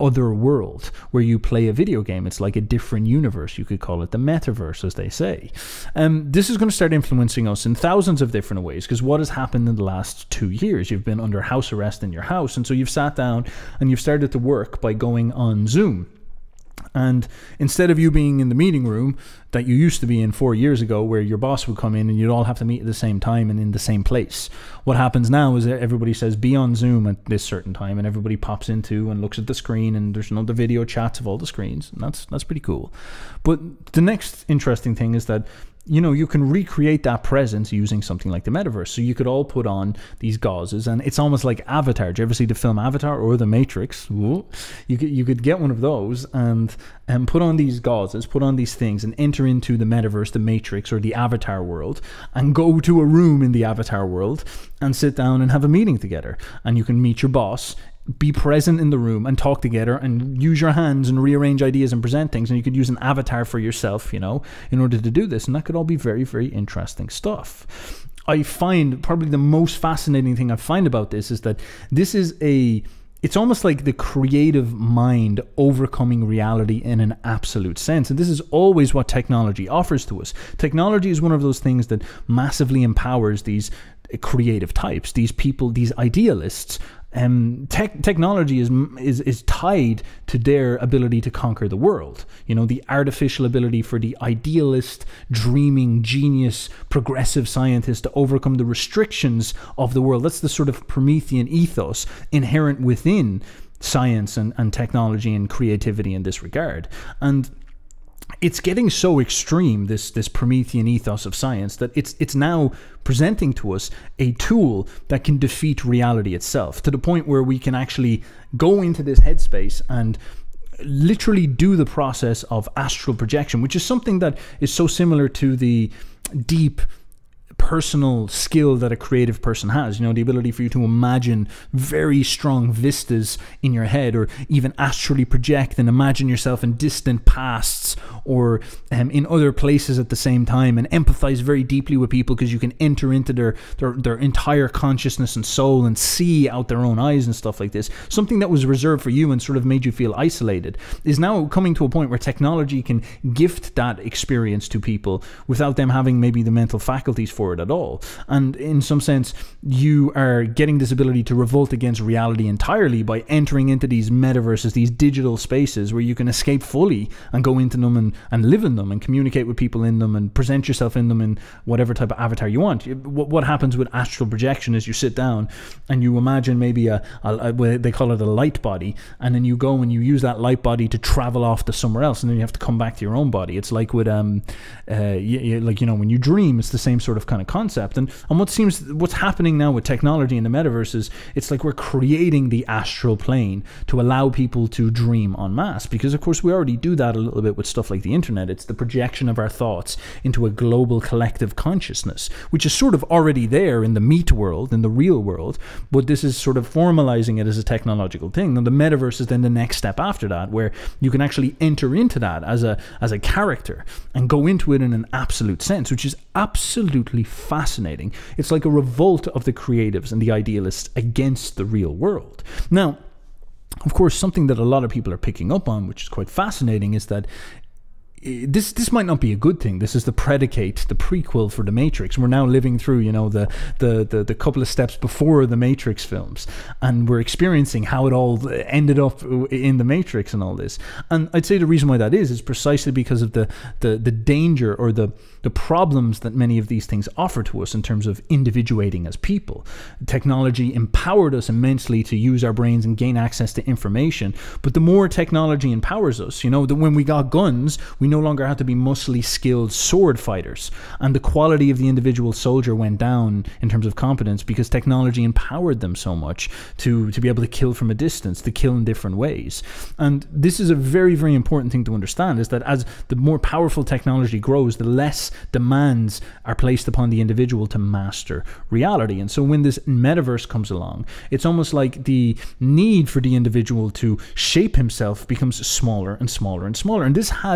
other world where you play a video game. It's like a different universe. You could call it the metaverse, as they say. This is going to start influencing us in thousands of different ways, because what has happened in the last 2 years? You've been under house arrest in your house, and so you've sat down and you've started to work by going on Zoom. And instead of you being in the meeting room that you used to be in 4 years ago, where your boss would come in and you'd all have to meet at the same time and in the same place, what happens now is that everybody says be on Zoom at this certain time, and everybody pops into and looks at the screen, and there's the video chats of all the screens, and that's pretty cool. But the next interesting thing is that you can recreate that presence using something like the metaverse. So you could all put on these gauzes, and it's almost like Avatar. Do you ever see the film Avatar or The Matrix? You could get one of those and put on these gauzes, put on these things, and enter into the metaverse, the Matrix, or the Avatar world, and go to a room in the Avatar world and sit down and have a meeting together. And you can meet your boss, be present in the room, and talk together and use your hands and rearrange ideas and present things. And you could use an avatar for yourself, in order to do this. And that could all be very, very interesting stuff. I find probably the most fascinating thing I find about this is that this is it's almost like the creative mind overcoming reality in an absolute sense. And this is always what technology offers to us. Technology is one of those things that massively empowers these creative types, these people, these idealists. Technology is tied to their ability to conquer the world. The artificial ability for the idealist, dreaming, genius, progressive scientist to overcome the restrictions of the world. That's the sort of Promethean ethos inherent within science and technology and creativity in this regard. And it's getting so extreme, this Promethean ethos of science, that it's now presenting to us a tool that can defeat reality itself, to the point where we can actually go into this headspace and literally do the process of astral projection, which is something that is so similar to the deep personal skill that a creative person has, the ability for you to imagine very strong vistas in your head, or even astrally project and imagine yourself in distant pasts or in other places at the same time, and empathize very deeply with people because you can enter into their entire consciousness and soul and see out their own eyes and stuff like this. Something that was reserved for you and sort of made you feel isolated is now coming to a point where technology can gift that experience to people without them having maybe the mental faculties for it at all. And in some sense, you are getting this ability to revolt against reality entirely by entering into these metaverses, these digital spaces where you can escape fully and go into them and live in them and communicate with people in them and present yourself in them in whatever type of avatar you want. What happens with astral projection is you sit down and you imagine maybe they call it a light body, and then you go and you use that light body to travel off to somewhere else, and then you have to come back to your own body. It's like with when you dream, it's the same sort of kind of concept. And what's happening now with technology in the metaverse is it's like we're creating the astral plane to allow people to dream en masse, because of course we already do that a little bit with stuff like the internet. It's the projection of our thoughts into a global collective consciousness, which is sort of already there in the meat world, in the real world, but this is sort of formalizing it as a technological thing. Now the metaverse is then the next step after that, where you can actually enter into that as a character and go into it in an absolute sense, which is absolutely fascinating. It's like a revolt of the creatives and the idealists against the real world. Now, of course, something that a lot of people are picking up on, which is quite fascinating, is that this might not be a good thing. This is the predicate, the prequel for The Matrix. We're now living through, the couple of steps before the Matrix films, and we're experiencing how it all ended up in The Matrix and all this. And I'd say the reason why that is precisely because of the danger or the problems that many of these things offer to us in terms of individuating as people. Technology empowered us immensely to use our brains and gain access to information, but the more technology empowers us, that when we got guns, we no longer had to be muscly, skilled sword fighters, and the quality of the individual soldier went down in terms of competence because technology empowered them so much to be able to kill from a distance, to kill in different ways. And this is a very, very important thing to understand, is that as the more powerful technology grows, the less demands are placed upon the individual to master reality. And so when this metaverse comes along, it's almost like the need for the individual to shape himself becomes smaller and smaller and smaller. And this has very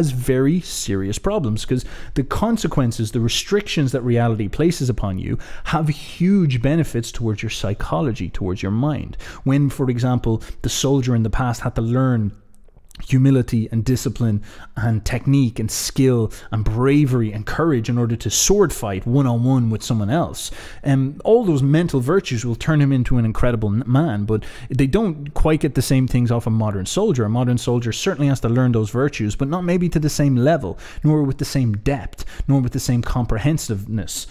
very serious problems, because the consequences, the restrictions that reality places upon you have huge benefits towards your psychology, towards your mind. When, for example, the soldier in the past had to learn humility and discipline and technique and skill and bravery and courage in order to sword fight one-on-one with someone else, all those mental virtues will turn him into an incredible man, but they don't quite get the same things off a modern soldier. A modern soldier certainly has to learn those virtues, but not maybe to the same level, nor with the same depth, nor with the same comprehensiveness.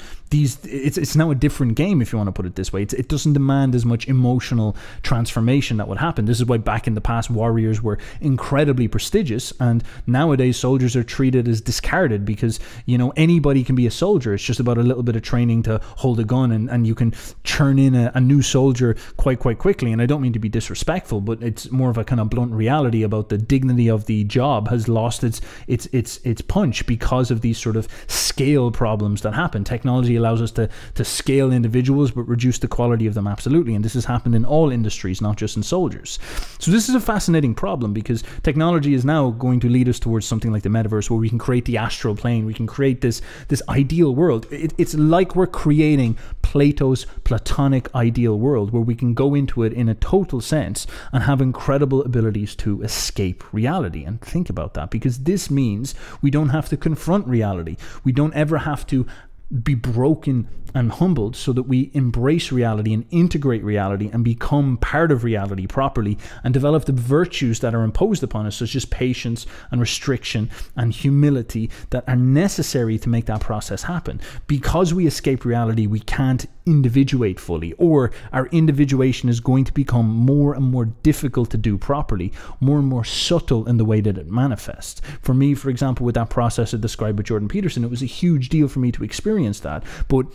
It's now a different game, if you want to put it this way. It doesn't demand as much emotional transformation that would happen. This is why back in the past warriors were incredibly prestigious, and nowadays soldiers are treated as discarded, because, you know, anybody can be a soldier. It's just about a little bit of training to hold a gun, and you can churn in a new soldier quite quickly. And I don't mean to be disrespectful, but it's more of a kind of blunt reality about the dignity of the job has lost its punch because of these sort of scale problems that happen. Technology allows us to scale individuals but reduce the quality of them, absolutely, and this has happened in all industries, not just in soldiers. So this is a fascinating problem, because technology is now going to lead us towards something like the metaverse, where we can create the astral plane, we can create this ideal world. It's like we're creating Plato's Platonic ideal world, where we can go into it in a total sense and have incredible abilities to escape reality. And think about that, because this means we don't have to confront reality. We don't ever have to be broken and humbled, so that we embrace reality and integrate reality and become part of reality properly, and develop the virtues that are imposed upon us, such as patience and restriction and humility, that are necessary to make that process happen. Because we escape reality, we can't individuate fully, or our individuation is going to become more and more difficult to do properly, more and more subtle in the way that it manifests. For me, for example, with that process I described with Jordan Peterson, it was a huge deal for me to experience that, but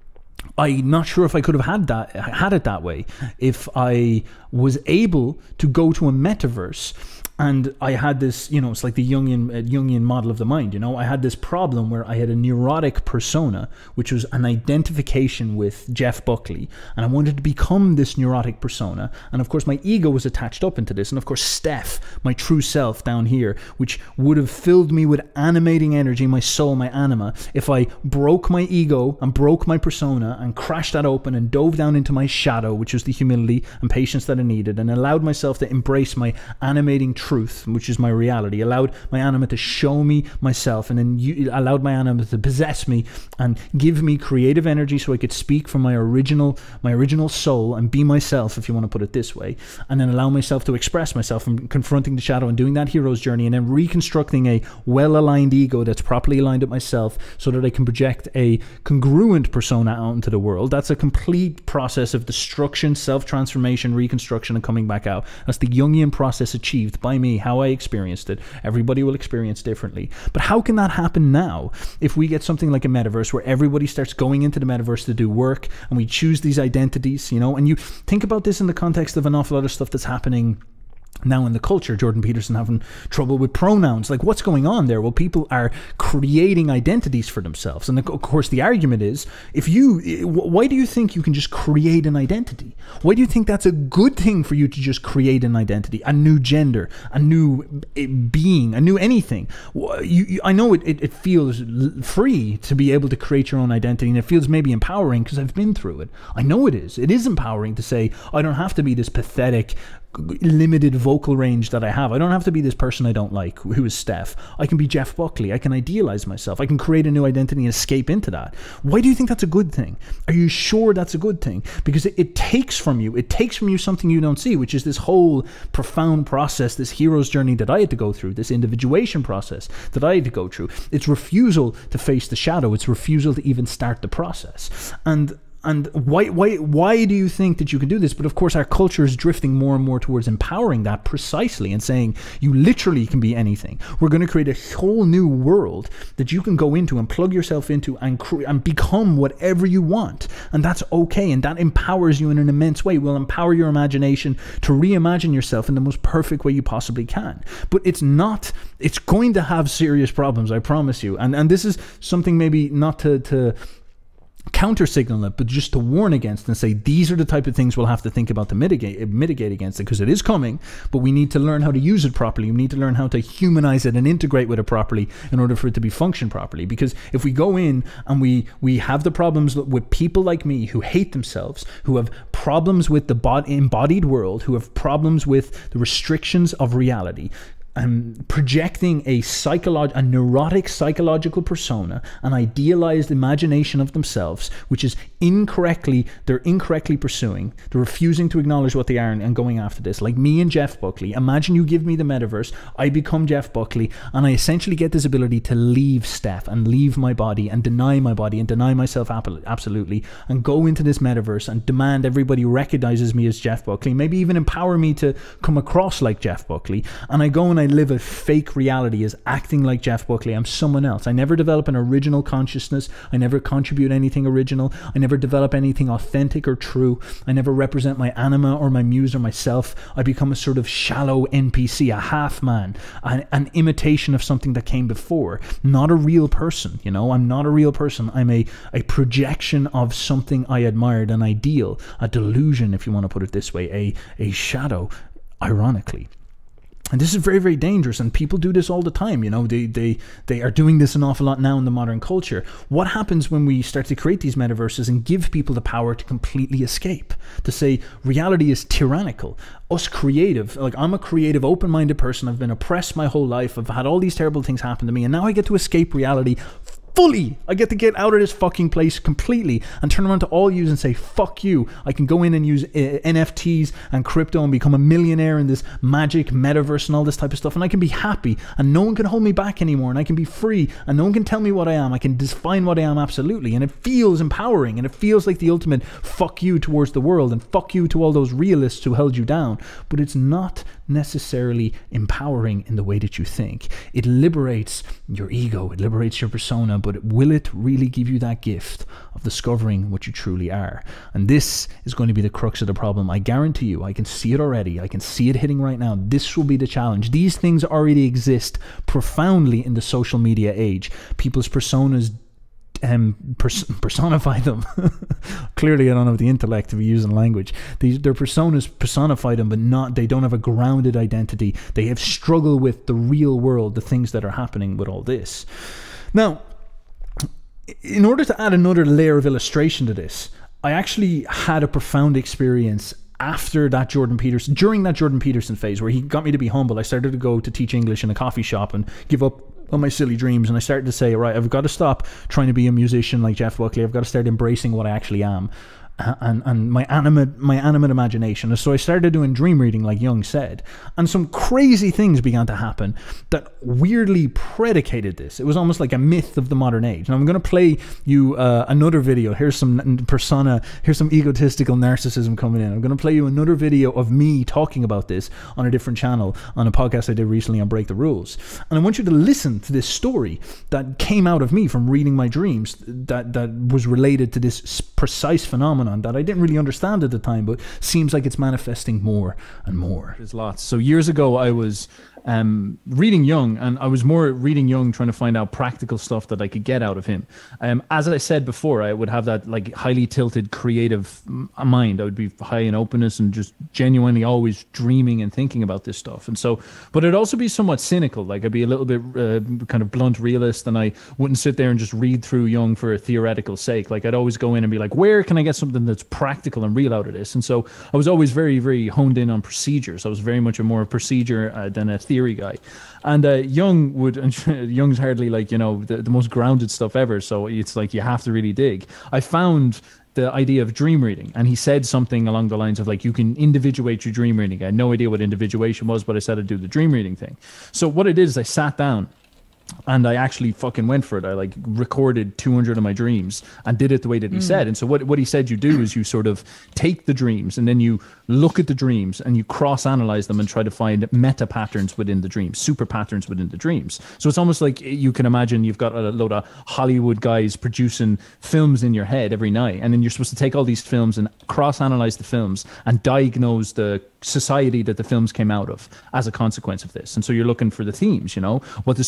I'm not sure if I could have had it that way if I was able to go to a metaverse. And I had this, you know, it's like the Jungian model of the mind, you know. I had this problem where I had a neurotic persona, which was an identification with Jeff Buckley, and I wanted to become this neurotic persona. And of course my ego was attached up into this, and of course Steph, my true self down here, which would have filled me with animating energy, my soul, my anima, if I broke my ego and broke my persona and crashed that open and dove down into my shadow, which was the humility and patience that I needed, and allowed myself to embrace my animating truth, which is my reality, allowed my anima to show me myself, and then allowed my anima to possess me and give me creative energy so I could speak from my original soul and be myself, if you want to put it this way, and then allow myself to express myself and confronting the shadow and doing that hero's journey, and then reconstructing a well-aligned ego that's properly aligned with myself, so that I can project a congruent persona out into the world. That's a complete process of destruction, self-transformation, reconstruction, and coming back out. That's the Jungian process achieved by me, how I experienced it. Everybody will experience differently. But how can that happen now if we get something like a metaverse where everybody starts going into the metaverse to do work, and we choose these identities, you know? And you think about this in the context of an awful lot of stuff that's happening now in the culture. Jordan Peterson having trouble with pronouns. Like, what's going on there? Well, people are creating identities for themselves. And of course, the argument is, why do you think you can just create an identity? Why do you think that's a good thing for you to just create an identity, a new gender, a new being, a new anything? I know it feels free to be able to create your own identity, and it feels maybe empowering because I've been through it. I know it is. It is empowering to say, I don't have to be this pathetic, limited vocal range that I have. I don't have to be this person I don't like, who is Steph. I can be Jeff Buckley. I can idealize myself. I can create a new identity and escape into that. Why do you think that's a good thing? Are you sure that's a good thing? Because it takes from you something you don't see, which is this whole profound process, this hero's journey that I had to go through, this individuation process that I had to go through. It's refusal to face the shadow. It's refusal to even start the process. And why do you think that you can do this? But of course, our culture is drifting more and more towards empowering that precisely, and saying you literally can be anything. We're going to create a whole new world that you can go into and plug yourself into and become whatever you want. And that's okay. And that empowers you in an immense way. Will empower your imagination to reimagine yourself in the most perfect way you possibly can. But it's going to have serious problems, I promise you. And this is something maybe not to counter signal it, but just to warn against and say these are the type of things we'll have to think about to mitigate against it, because it is coming, but we need to learn how to use it properly. We need to learn how to humanize it and integrate with it properly in order for it to be function properly. Because if we go in and we have the problems with people like me who hate themselves, who have problems with the embodied world, who have problems with the restrictions of reality, projecting a neurotic psychological persona, an idealized imagination of themselves, which is they're incorrectly pursuing. They're refusing to acknowledge what they are and going after this. Like me and Jeff Buckley. Imagine you give me the metaverse, I become Jeff Buckley, and I essentially get this ability to leave Steph and leave my body and deny my body and deny myself absolutely, and go into this metaverse and demand everybody recognizes me as Jeff Buckley, maybe even empower me to come across like Jeff Buckley, and I go and I live a fake reality as acting like Jeff Buckley. I'm someone else. I never develop an original consciousness. I never contribute anything original. I never develop anything authentic or true. I never represent my anima or my muse or myself. I become a sort of shallow NPC, a half man, an imitation of something that came before, not a real person. You know, I'm not a real person. I'm a projection of something I admired, an ideal, a delusion, if you want to put it this way, a shadow, ironically. And this is very, very dangerous, and people do this all the time. You know, they are doing this an awful lot now in the modern culture. What happens when we start to create these metaverses and give people the power to completely escape? To say reality is tyrannical. Us creative, like I'm a creative, open-minded person. I've been oppressed my whole life. I've had all these terrible things happen to me, and now I get to escape reality fully. I get to get out of this fucking place completely and turn around to all you and say, fuck you. I can go in and use NFTs and crypto and become a millionaire in this magic metaverse and all this type of stuff, and I can be happy and no one can hold me back anymore, and I can be free and no one can tell me what I am. I can define what I am absolutely, and it feels empowering, and it feels like the ultimate fuck you towards the world and fuck you to all those realists who held you down. But it's not necessarily empowering in the way that you think. It liberates your ego, it liberates your persona, but will it really give you that gift of discovering what you truly are? And this is going to be the crux of the problem. I guarantee you, I can see it already. I can see it hitting right now. This will be the challenge. These things already exist profoundly in the social media age. People's personas personify them. Clearly I don't have the intellect to be using language. Their personas personify them, but they don't have a grounded identity. They have struggled with the real world, the things that are happening with all this. Now, in order to add another layer of illustration to this, I actually had a profound experience after that during that Jordan Peterson phase, where he got me to be humble. I started to go to teach English in a coffee shop and give up on my silly dreams, and I started to say, all right, I've got to stop trying to be a musician like Jeff Buckley. I've got to start embracing what I actually am. And my animate imagination. So I started doing dream reading, like Jung said, and some crazy things began to happen that weirdly predicated this. It was almost like a myth of the modern age. And I'm going to play you another video. Here's some persona, here's some egotistical narcissism coming in. I'm going to play you another video of me talking about this on a different channel, on a podcast I did recently on Break the Rules. And I want you to listen to this story that came out of me from reading my dreams that was related to this precise phenomenon that I didn't really understand at the time, but seems like it's manifesting more and more. There's lots. So years ago, I was reading Jung, and I was more reading Jung trying to find out practical stuff that I could get out of him. As I said before, I would have that like highly tilted creative mind. I would be high in openness and just genuinely always dreaming and thinking about this stuff. And so, but it'd also be somewhat cynical. Like I'd be a little bit kind of blunt realist, and I wouldn't sit there and just read through Jung for a theoretical sake. Like I'd always go in and be like, where can I get something that's practical and real out of this? And so I was always very, very honed in on procedures. I was very much a more procedure than a theory guy. And Jung's hardly like, you know, the most grounded stuff ever. So it's like you have to really dig. I found the idea of dream reading, and he said something along the lines of like, you can individuate your dream reading. I had no idea what individuation was, but I said I'd do the dream reading thing. So what I did is I sat down and I actually fucking went for it. I like recorded 200 of my dreams and did it the way that he said. And so what he said you do is you sort of take the dreams and then you look at the dreams and you cross-analyze them and try to find meta patterns within the dreams, super patterns within the dreams. So it's almost like you can imagine you've got a load of Hollywood guys producing films in your head every night, and then you're supposed to take all these films and cross-analyze the films and diagnose the society that the films came out of as a consequence of this. And so you're looking for the themes, you know, what does Superman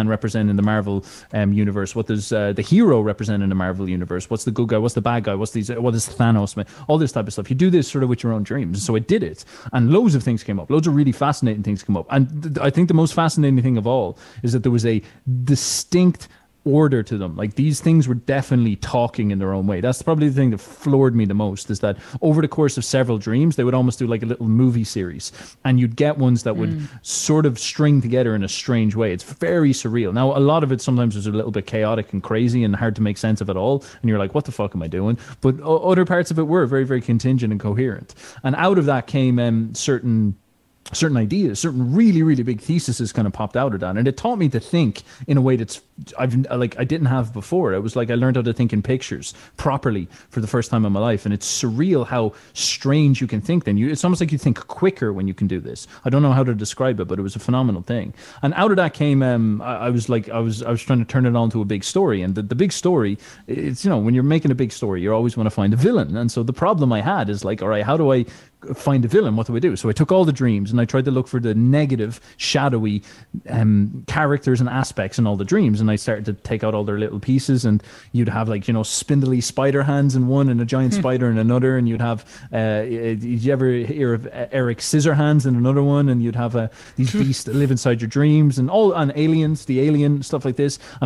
Superman represent in the Marvel universe? What does the hero represent in the Marvel universe? What's the good guy? What's the bad guy? What is Thanos? All this type of stuff. You do this sort of with your own dreams. So I did it, and loads of things came up. Loads of really fascinating things come up. And I think the most fascinating thing of all is that there was a distinct order to them. Like, these things were definitely talking in their own way. That's probably the thing that floored me the most, is that over the course of several dreams, they would almost do like a little movie series, and you'd get ones that would sort of string together in a strange way. It's very surreal. Now, a lot of it sometimes was a little bit chaotic and crazy and hard to make sense of it all, and you're like, what the fuck am I doing? But other parts of it were very, very contingent and coherent. And out of that came certain ideas, certain really, really big theses kind of popped out of that. And it taught me to think in a way that's I didn't have before. It was like I learned how to think in pictures properly for the first time in my life. And it's surreal how strange you can think then. It's almost like you think quicker when you can do this. I don't know how to describe it, but it was a phenomenal thing. And out of that came, I was trying to turn it on to a big story. And the big story, it's, when you're making a big story, you always want to find a villain. And so the problem I had is like, all right, how do I find a villain? What do I do? So I took all the dreams and I tried to look for the negative, shadowy characters and aspects in all the dreams. And I started to take out all their little pieces, and you'd have like, spindly spider hands in one and a giant spider in another. And you'd have, did you ever hear of Eric Scissorhands in another one? And you'd have these beasts that live inside your dreams, and aliens, the alien, stuff like this. And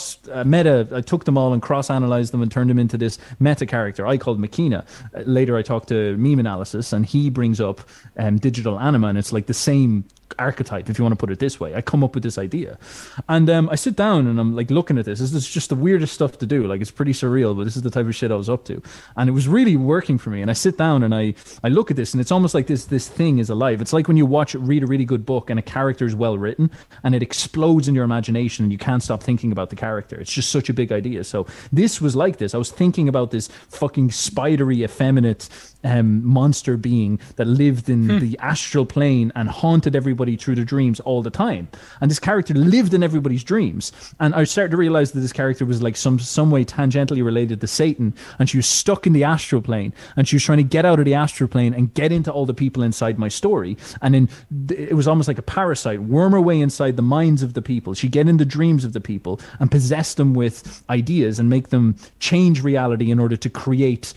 I took them all and cross-analyzed them and turned them into this meta character I called Makina. Later I talked to Meme Analysis, and he brings up digital anima, and it's like the same archetype, if you want to put it this way. I come up with this idea, and I sit down and I'm like looking at this. This is just the weirdest stuff to do. Like, it's pretty surreal, but this is the type of shit I was up to, and it was really working for me. And I sit down and I look at this, and it's almost like this thing is alive. It's like when you read a really good book and a character is well written and it explodes in your imagination and you can't stop thinking about the character. It's just such a big idea. So this was like this. I was thinking about this fucking spidery, effeminate monster being that lived in the astral plane and haunted everybody through their dreams all the time. And this character lived in everybody's dreams. And I started to realize that this character was like some way tangentially related to Satan, and she was stuck in the astral plane, and she was trying to get out of the astral plane and get into all the people inside my story. And then it was almost like a parasite, worm her way inside the minds of the people. She'd get in the dreams of the people and possess them with ideas and make them change reality in order to create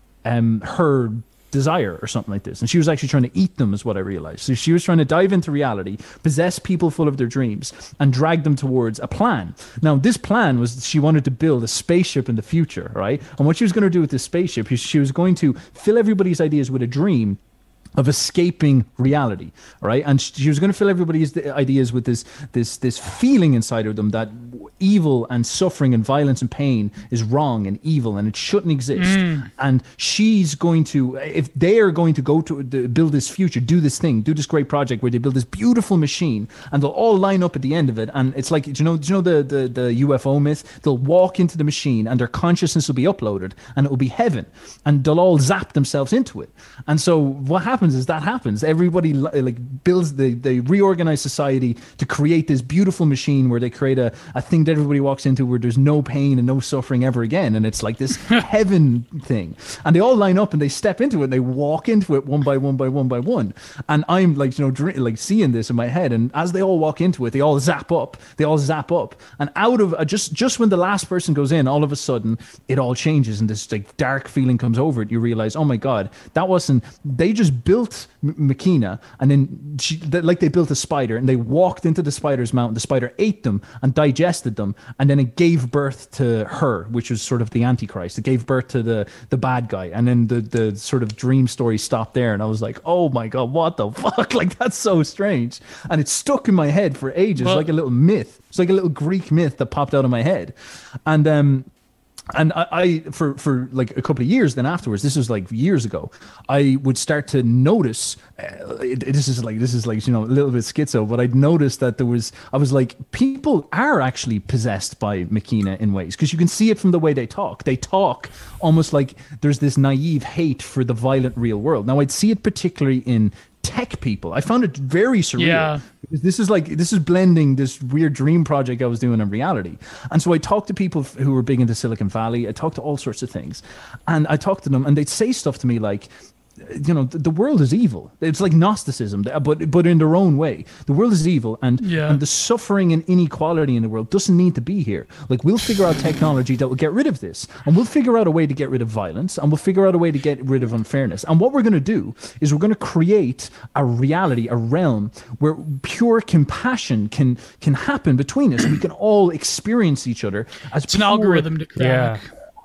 her desire or something like this. And she was actually trying to eat them, is what I realized. So she was trying to dive into reality, possess people full of their dreams, and drag them towards a plan. Now, this plan was she wanted to build a spaceship in the future, right? And what she was going to do with this spaceship, she was going to fill everybody's ideas with a dream of escaping reality, right? And she was going to fill everybody's ideas with this feeling inside of them that evil and suffering and violence and pain is wrong and evil and it shouldn't exist. And she's going to, if they are going to go to build this future, do this great project where they build this beautiful machine, and they'll all line up at the end of it. And it's like, do you know the UFO myth? They'll walk into the machine and their consciousness will be uploaded, and it will be heaven, and they'll all zap themselves into it. And so what happens is that happens. Everybody like builds, they reorganize society to create this beautiful machine where they create a thing that everybody walks into where there's no pain and no suffering ever again. And it's like this heaven thing. And they all line up and they step into it and they walk into it one by one by one by one. And I'm like, like seeing this in my head. And as they all walk into it, they all zap up. And out of just when the last person goes in, all of a sudden it all changes and this like dark feeling comes over it. You realize, oh my God, they just built Makina, and then they built a spider, and they walked into the spider's mouth. The spider ate them and digested them, and then it gave birth to her, which was sort of the Antichrist. It gave birth to the bad guy, and then the sort of dream story stopped there. And I was like, oh my God, what the fuck? Like, that's so strange, and it stuck in my head for ages, like a little myth. It's like a little Greek myth that popped out of my head, and I for like a couple of years then afterwards, this was like years ago, I would start to notice, this is like a little bit schizo, but I'd noticed that I was like, people are actually possessed by Makina in ways, because you can see it from the way they talk. They talk almost like there's this naive hate for the violent real world. Now, I'd see it particularly in tech people. I found it very surreal. Yeah. This is blending this weird dream project I was doing in reality. And so I talked to people who were big into Silicon Valley. I talked to all sorts of things. And I talked to them, and they'd say stuff to me like, the world is evil. It's like Gnosticism, but in their own way. The world is evil, and the suffering and inequality in the world doesn't need to be here. Like, we'll figure out technology that will get rid of this, and we'll figure out a way to get rid of violence, and we'll figure out a way to get rid of unfairness. And what we're going to do is we're going to create a reality, a realm where pure compassion can happen between us. We can all experience each other as it's an algorithm to crack.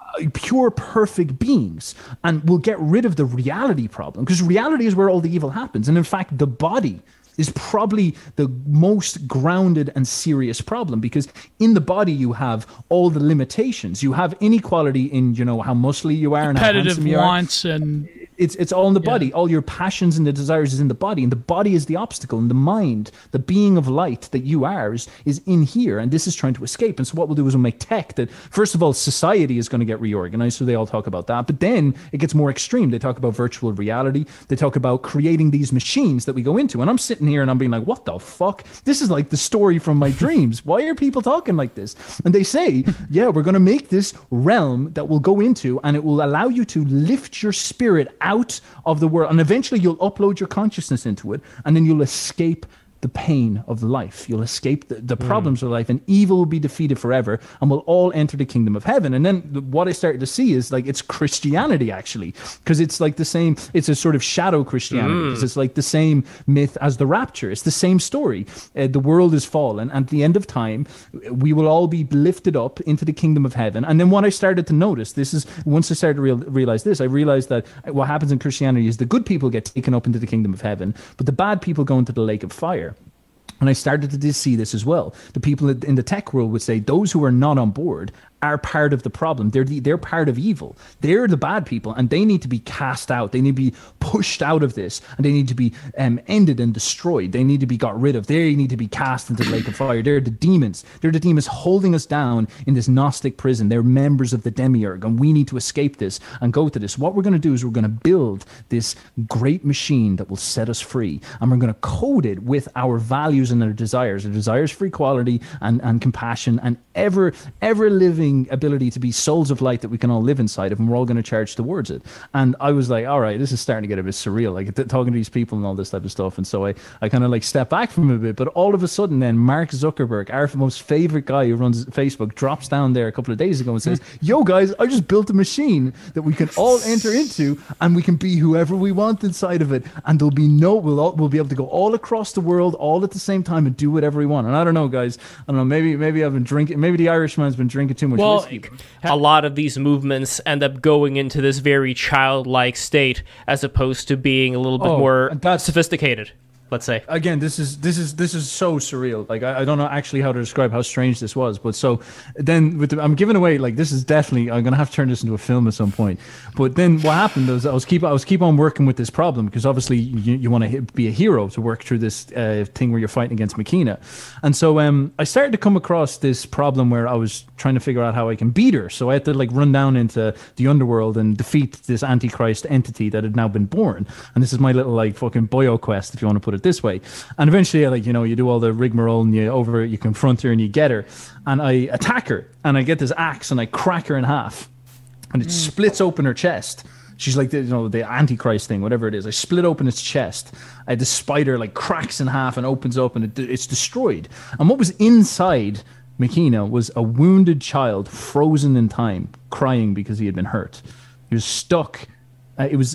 Pure, perfect beings, and we'll get rid of the reality problem, because reality is where all the evil happens. And in fact, the body is probably the most grounded and serious problem, because in the body you have all the limitations. You have inequality in, how muscly you are and how handsome you are. Wants and it's all in the body. All your passions and the desires is in the body, and the body is the obstacle, and the mind, the being of light that you are, is in here, and this is trying to escape. And so what we'll do is we'll make tech that, first of all, society is going to get reorganized, so they all talk about that, but then it gets more extreme. They talk about virtual reality. They talk about creating these machines that we go into, and I'm sitting here and I'm being like, what the fuck? This is like the story from my dreams. Why are people talking like this? And they say, we're going to make this realm that we'll go into, and it will allow you to lift your spirit out of the world, and eventually you'll upload your consciousness into it, and then you'll escape the pain of life. You'll escape the problems of life, and evil will be defeated forever, and we'll all enter the kingdom of heaven. And then what I started to see is like, it's Christianity, actually, because it's like the same, it's a sort of shadow Christianity, because it's like the same myth as the rapture. It's the same story. The world is fallen, and at the end of time, we will all be lifted up into the kingdom of heaven. And then what I started to notice, this is, once I started to realize this, I realized that what happens in Christianity is the good people get taken up into the kingdom of heaven, but the bad people go into the lake of fire. And I started to see this as well. The people in the tech world would say those who are not on board are part of the problem. They're part of evil. They're the bad people, and they need to be cast out. They need to be pushed out of this, and they need to be ended and destroyed. They need to be got rid of. They need to be cast into the lake of fire. They're the demons. They're the demons holding us down in this Gnostic prison. They're members of the demiurge, and we need to escape this and go to this. What we're going to do is we're going to build this great machine that will set us free, and we're going to code it with our values and our desires for equality and compassion and ever living ability to be souls of light that we can all live inside of, and we're all going to charge towards it. And I was like, all right, this is starting to get a bit surreal, like talking to these people and all this type of stuff. And so I kind of like step back from it a bit, but all of a sudden then Mark Zuckerberg, our most favorite guy who runs Facebook, drops down there a couple of days ago and says, yo guys, I just built a machine that we can all enter into, and we can be whoever we want inside of it, and there'll be we'll be able to go all across the world all at the same time and do whatever we want. And I don't know, guys, I don't know, maybe I've been drinking, maybe the Irishman's been drinking too much whiskey. A lot of these movements end up going into this very childlike state, as opposed to being a little bit more sophisticated, let's say. Again, this is so surreal. Like, I don't know actually how to describe how strange this was. But so then I'm giving away, like, this is definitely, I'm gonna have to turn this into a film at some point. But then what happened was I was keep on working with this problem, because obviously you want to be a hero to work through this thing where you're fighting against Makina. And so I started to come across this problem where I was trying to figure out how I can beat her. So I had to like run down into the underworld and defeat this Antichrist entity that had now been born. And this is my little like fucking boyo quest, if you want to put it this way. And eventually, like, you do all the rigmarole, and you confront her and you get her, and I attack her, and I get this axe and I crack her in half, and it splits open her chest. She's like the Antichrist thing, whatever it is. I split open its chest. The spider like cracks in half and opens up, and it's destroyed. And what was inside Makina was a wounded child, frozen in time, crying because he had been hurt. He was stuck. It was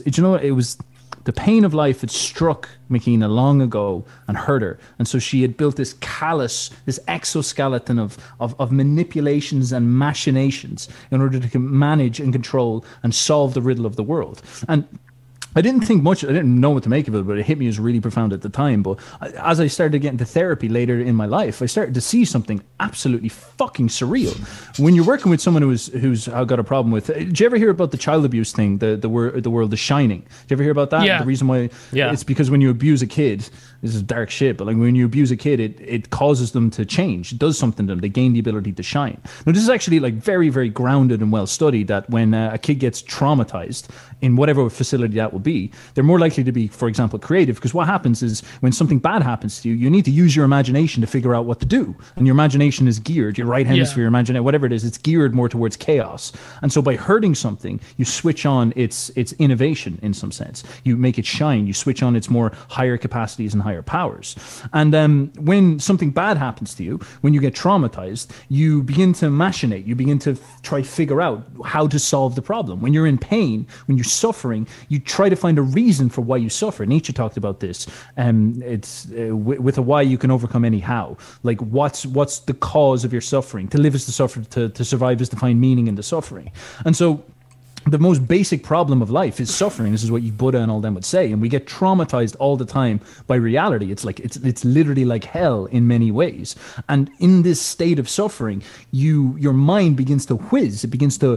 the pain of life had struck Makina long ago and hurt her. And so she had built this callous, this exoskeleton of manipulations and machinations in order to manage and control and solve the riddle of the world. And I didn't think much, I didn't know what to make of it, but it hit me as really profound at the time. But as I started to get into therapy later in my life, I started to see something absolutely fucking surreal. When you're working with someone who's got a problem with, did you ever hear about the child abuse thing, the world The Shining? Did you ever hear about that? Yeah. The reason why, it's because when you abuse a kid, this is dark shit, but like when you abuse a kid, it causes them to change. It does something to them. They gain the ability to shine. Now, this is actually like very, very grounded and well studied, that when a kid gets traumatized in whatever facility that will be, they're more likely to be, for example, creative. Because what happens is when something bad happens to you, you need to use your imagination to figure out what to do. And your imagination is geared, your right hemisphere, your imagination, whatever it is, it's geared more towards chaos. And so by hurting something, you switch on its innovation in some sense. You make it shine. You switch on its more higher capacities and higher powers. And when something bad happens to you, when you get traumatized, you begin to machinate. You begin to try to figure out how to solve the problem. When you're in pain, when you're suffering, you try to find a reason for why you suffer. Nietzsche talked about this. It's with a why you can overcome any how. Like what's the cause of your suffering? To live is to suffer. To survive is to find meaning in the suffering. And so the most basic problem of life is suffering. This is what Buddha and all them would say. And we get traumatized all the time by reality. It's like it's literally like hell in many ways. And in this state of suffering, your mind begins to whiz. It begins to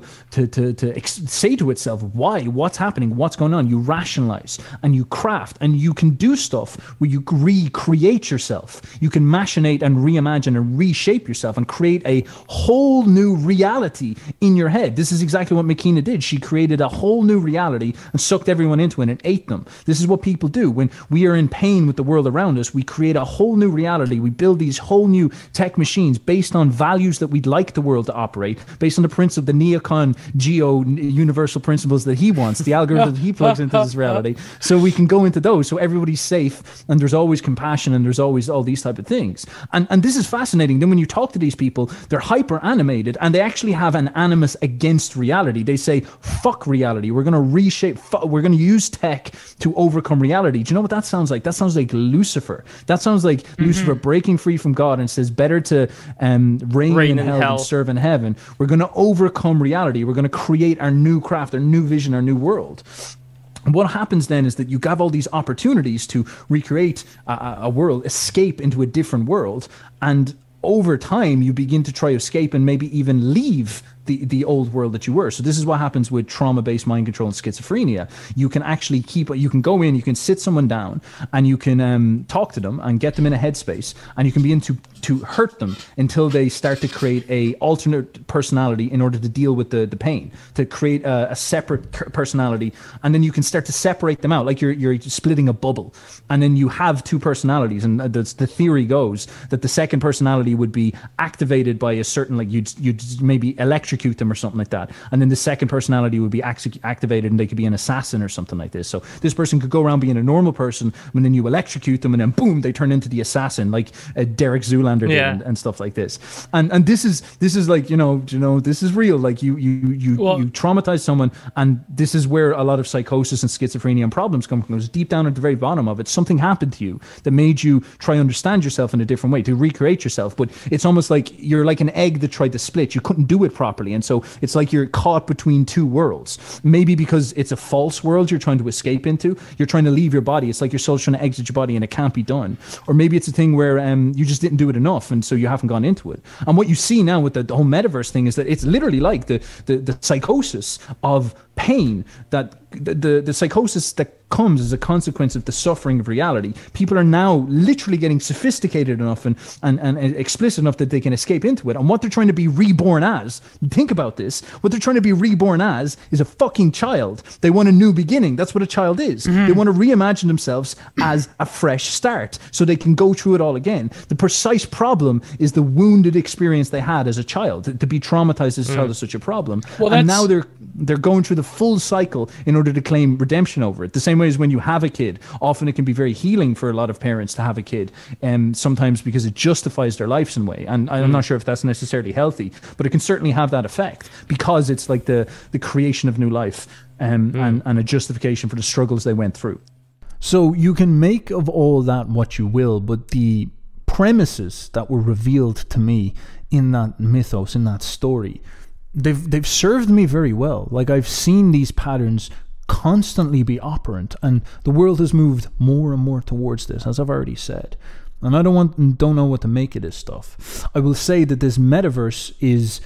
say to itself, why? What's happening? What's going on? You rationalize and you craft, and you can do stuff where you recreate yourself. You can machinate and reimagine and reshape yourself and create a whole new reality in your head. This is exactly what McKenna did. She created a whole new reality and sucked everyone into it and ate them. This is what people do. When we are in pain with the world around us, we create a whole new reality. We build these whole new tech machines based on values that we'd like the world to operate, based on the principle, the neocon geo universal principles that he wants, the algorithm that he plugs into this reality. So we can go into those. So everybody's safe, and there's always compassion, and there's always all these type of things. And this is fascinating. Then when you talk to these people, they're hyper animated, and they actually have an animus against reality. They say, fuck reality. We're going to reshape. We're going to use tech to overcome reality. Do you know what that sounds like? That sounds like Lucifer. That sounds like Lucifer breaking free from God and says, better to reign in hell than serve in heaven. We're going to overcome reality. We're going to create our new craft, our new vision, our new world. And what happens then is that you have all these opportunities to recreate a world, escape into a different world. And over time, you begin to try to escape and maybe even leave the old world that you were. So this is what happens with trauma-based mind control and schizophrenia. You can actually you can go in, you can sit someone down, and you can talk to them and get them in a headspace, and you can begin to hurt them until they start to create a alternate personality in order to deal with the pain, to create a separate personality. And then you can start to separate them out, like you're splitting a bubble. And then you have two personalities. And the theory goes that the second personality would be activated by a certain, like you'd maybe electrocute them or something like that. And then the second personality would be activated, and they could be an assassin or something like this. So this person could go around being a normal person, and then you electrocute them, and then boom, they turn into the assassin, like Derek Zoolander did, and stuff like this. And this is like, this is real. Like you traumatize someone, and this is where a lot of psychosis and schizophrenia and problems come from. It was deep down at the very bottom of it. Something happened to you that made you try to understand yourself in a different way, to recreate yourself. But it's almost like you're like an egg that tried to split. You couldn't do it properly. And so it's like you're caught between two worlds. Maybe because it's a false world you're trying to escape into. You're trying to leave your body. It's like your soul's trying to exit your body, and it can't be done. Or maybe it's a thing where you just didn't do it enough, and so you haven't gone into it. And what you see now with the whole metaverse thing is that it's literally like the psychosis of pain, that the psychosis that comes as a consequence of the suffering of reality. People are now literally getting sophisticated enough and explicit enough that they can escape into it. And what they're trying to be reborn as, think about this, what they're trying to be reborn as is a fucking child. They want a new beginning. That's what a child is. They want to reimagine themselves as a fresh start so they can go through it all again. The precise problem is the wounded experience they had as a child. To be traumatized as a child is such a problem. Well, and now they're going through the full cycle in order to claim redemption over it. The same way as when you have a kid, often it can be very healing for a lot of parents to have a kid, and sometimes because it justifies their life in a way. And I'm not sure if that's necessarily healthy, but it can certainly have that effect, because it's like the creation of new life and a justification for the struggles they went through. So you can make of all that what you will, but the premises that were revealed to me in that mythos, in that story, they've served me very well. Like, I've seen these patterns constantly be operant, and the world has moved more and more towards this, as I've already said. And I don't know what to make of this stuff. I will say that this metaverse is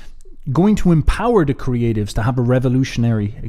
going to empower the creatives to have a revolution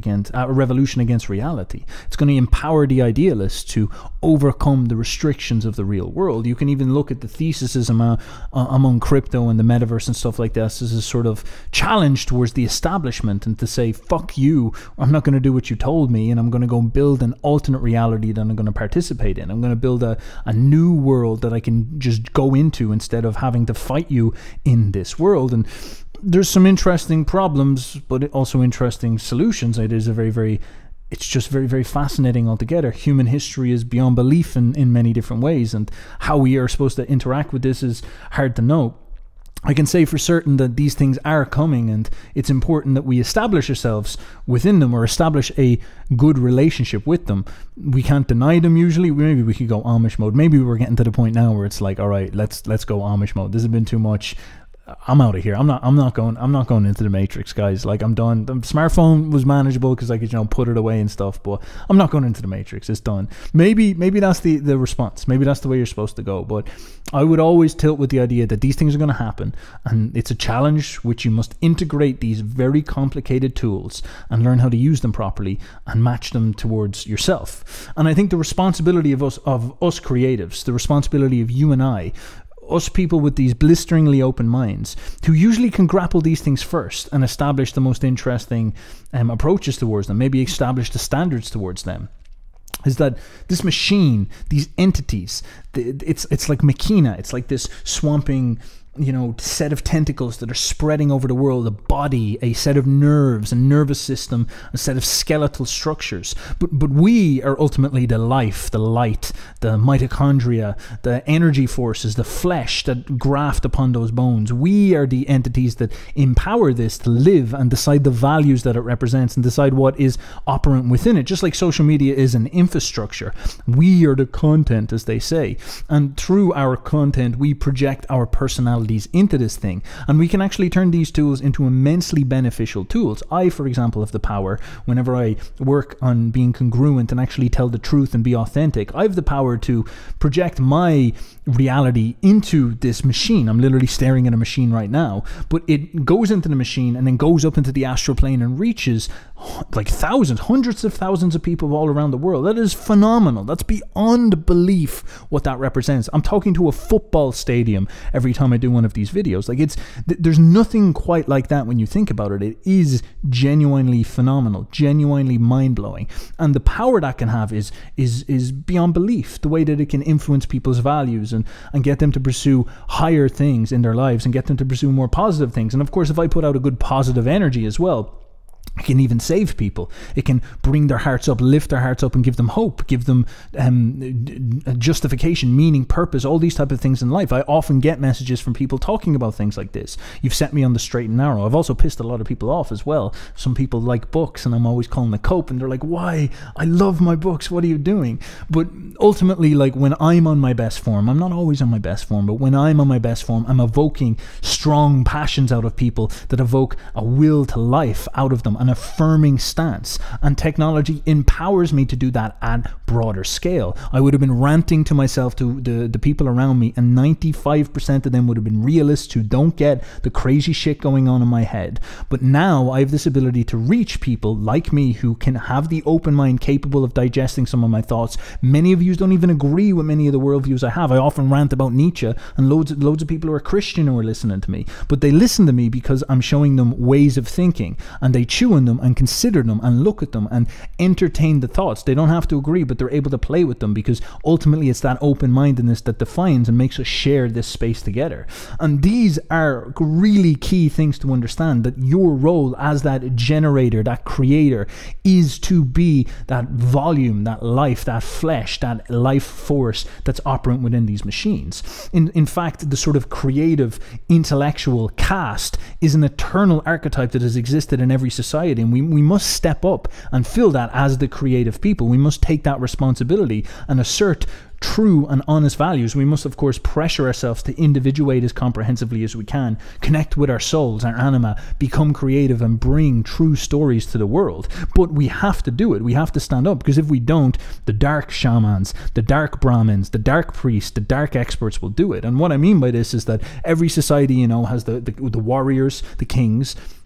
against reality. It's going to empower the idealists to overcome the restrictions of the real world. You can even look at the theses among crypto and the metaverse and stuff like this as a sort of challenge towards the establishment, and to say, fuck you, I'm not going to do what you told me, and I'm going to go and build an alternate reality that I'm going to participate in. I'm going to build a new world that I can just go into instead of having to fight you in this world. And there's some interesting problems, but also interesting solutions. It is it's just very, very fascinating altogether. Human history is beyond belief in many different ways, and how we are supposed to interact with this is hard to know. I can say for certain that these things are coming, and it's important that we establish ourselves within them, or establish a good relationship with them. We can't deny them usually. Maybe we could go Amish mode. Maybe we're getting to the point now where it's like, all right, let's go Amish mode. This has been too much. I'm out of here. I'm not going into the Matrix, guys. Like, I'm done. The smartphone was manageable because I could, put it away and stuff, but I'm not going into the Matrix. It's done. Maybe that's the response. Maybe that's the way you're supposed to go. But I would always tilt with the idea that these things are going to happen, and it's a challenge which you must integrate these very complicated tools and learn how to use them properly and match them towards yourself. And I think the responsibility of us creatives, the responsibility of you and I, us people with these blisteringly open minds, who usually can grapple these things first and establish the most interesting approaches towards them, maybe establish the standards towards them, is that this machine, these entities, it's like machina. It's like this swamping, set of tentacles that are spreading over the world, a body, a set of nerves, a nervous system, a set of skeletal structures. But we are ultimately the life, the light, the mitochondria, the energy forces, the flesh that graft upon those bones. We are the entities that empower this to live and decide the values that it represents and decide what is operant within it. Just like social media is an infrastructure, we are the content, as they say. And through our content, we project our personality into this thing, and we can actually turn these tools into immensely beneficial tools. I, for example, have the power, whenever I work on being congruent and actually tell the truth and be authentic, I have the power to project my reality into this machine. I'm literally staring at a machine right now, but it goes into the machine and then goes up into the astral plane and reaches like hundreds of thousands of people all around the world. That is phenomenal. That's beyond belief what that represents. I'm talking to a football stadium every time I do one of these videos. Like, there's nothing quite like that when you think about it. It is genuinely phenomenal, genuinely mind-blowing, and the power that can have is beyond belief. The way that it can influence people's values and get them to pursue higher things in their lives and get them to pursue more positive things. And of course, if I put out a good positive energy as well, it can even save people. It can bring their hearts up, lift their hearts up, and give them hope, give them justification, meaning, purpose, all these type of things in life. I often get messages from people talking about things like this. You've set me on the straight and narrow. I've also pissed a lot of people off as well. Some people like books, and I'm always calling the cope, and they're like, why? I love my books. What are you doing? But ultimately, like, when I'm on my best form, I'm not always on my best form, but when I'm on my best form, I'm evoking strong passions out of people that evoke a will to life out of them, an affirming stance, and technology empowers me to do that at broader scale. I would have been ranting to myself, to the people around me, and 95% of them would have been realists who don't get the crazy shit going on in my head. But now I have this ability to reach people like me who can have the open mind capable of digesting some of my thoughts. Many of you don't even agree with many of the worldviews I have. I often rant about Nietzsche, and loads of people who are Christian who are listening to me, but they listen to me because I'm showing them ways of thinking, and they chew on them and consider them and look at them and entertain the thoughts. They don't have to agree, but they're able to play with them, because ultimately it's that open-mindedness that defines and makes us share this space together. And these are really key things to understand, that your role as that generator, that creator, is to be that volume, that life, that flesh, that life force that's operant within these machines. In fact, the sort of creative intellectual caste is an eternal archetype that has existed in every society, and we must step up and fill that as the creative people. We must take that responsibility and assert true and honest values. We must, of course, pressure ourselves to individuate as comprehensively as we can, connect with our souls, our anima, become creative, and bring true stories to the world. But we have to do it. We have to stand up, because if we don't, the dark shamans, the dark Brahmins, the dark priests, the dark experts will do it. And what I mean by this is that every society, has the warriors, the kings,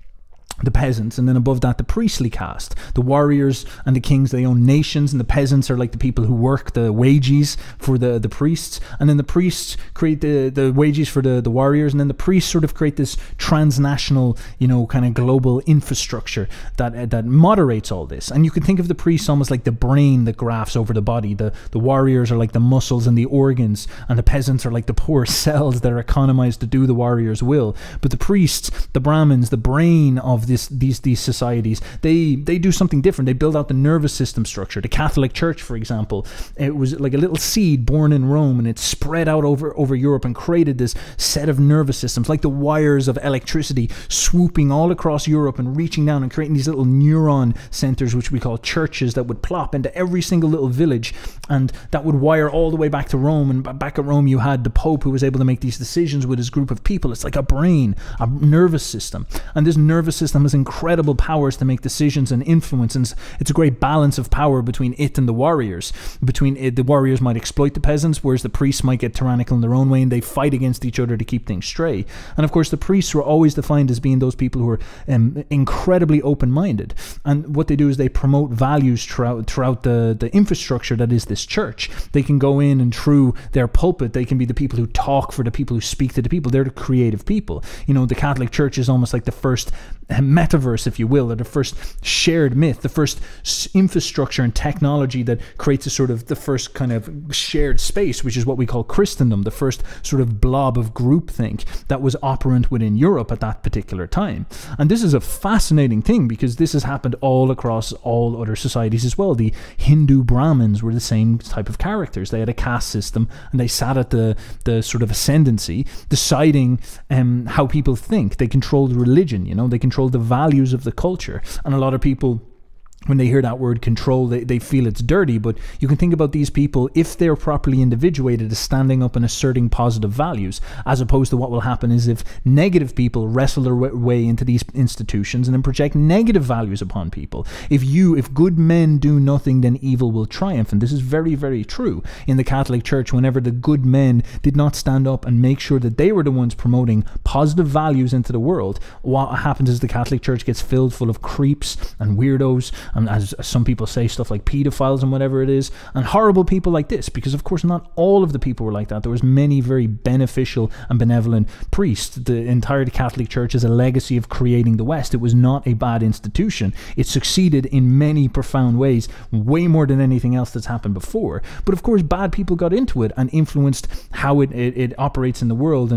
the peasants, and then above that the priestly caste. The warriors and the kings, they own nations, and the peasants are like the people who work the wages for the priests, and then the priests create the wages for the warriors, and then the priests sort of create this transnational, you know, kind of global infrastructure that moderates all this. And you can think of the priests almost like the brain that grafts over the body. The warriors are like the muscles and the organs, and the peasants are like the poor cells that are economized to do the warrior's will. But the priests, the Brahmins, the brain of these societies, they do something different. They build out the nervous system structure. The Catholic Church, for example, it was like a little seed born in Rome, and it spread out over Europe and created this set of nervous systems, like the wires of electricity swooping all across Europe and reaching down and creating these little neuron centers, which we call churches, that would plop into every single little village, and that would wire all the way back to Rome. And back at Rome, you had the Pope, who was able to make these decisions with his group of people. It's like a brain, a nervous system, and this nervous system has incredible powers to make decisions and influence, and it's a great balance of power between it and the warriors. Between it, the warriors might exploit the peasants, whereas the priests might get tyrannical in their own way, and they fight against each other to keep things straight. And of course, the priests were always defined as being those people who are incredibly open-minded, and what they do is they promote values throughout the infrastructure that is this church. They can go in, and through their pulpit, they can be the people who talk for the people, who speak to the people. They're the creative people. You know, the Catholic Church is almost like the first metaverse, if you will, or the first shared myth, the first infrastructure and technology that creates a sort of the first kind of shared space, which is what we call Christendom, the first sort of blob of groupthink that was operant within Europe at that particular time. And this is a fascinating thing, because this has happened all across all other societies as well. The Hindu Brahmins were the same type of characters. They had a caste system, and they sat at the sort of ascendancy, deciding how people think. They controlled religion, you know, they controlled the values of the culture. And a lot of people, when they hear that word control, they feel it's dirty. But you can think about these people, if they're properly individuated, as standing up and asserting positive values, as opposed to what will happen is if negative people wrestle their way into these institutions and then project negative values upon people. If good men do nothing, then evil will triumph. And this is very, very true. In the Catholic Church, whenever the good men did not stand up and make sure that they were the ones promoting positive values into the world, what happens is the Catholic Church gets filled full of creeps and weirdos, and as some people say, stuff like pedophiles and whatever it is, and horrible people like this, because of course not all of the people were like that. There was many very beneficial and benevolent priests. The entire Catholic Church is a legacy of creating the West. It was not a bad institution. It succeeded in many profound ways, way more than anything else that's happened before. But of course, bad people got into it and influenced how it operates in the world,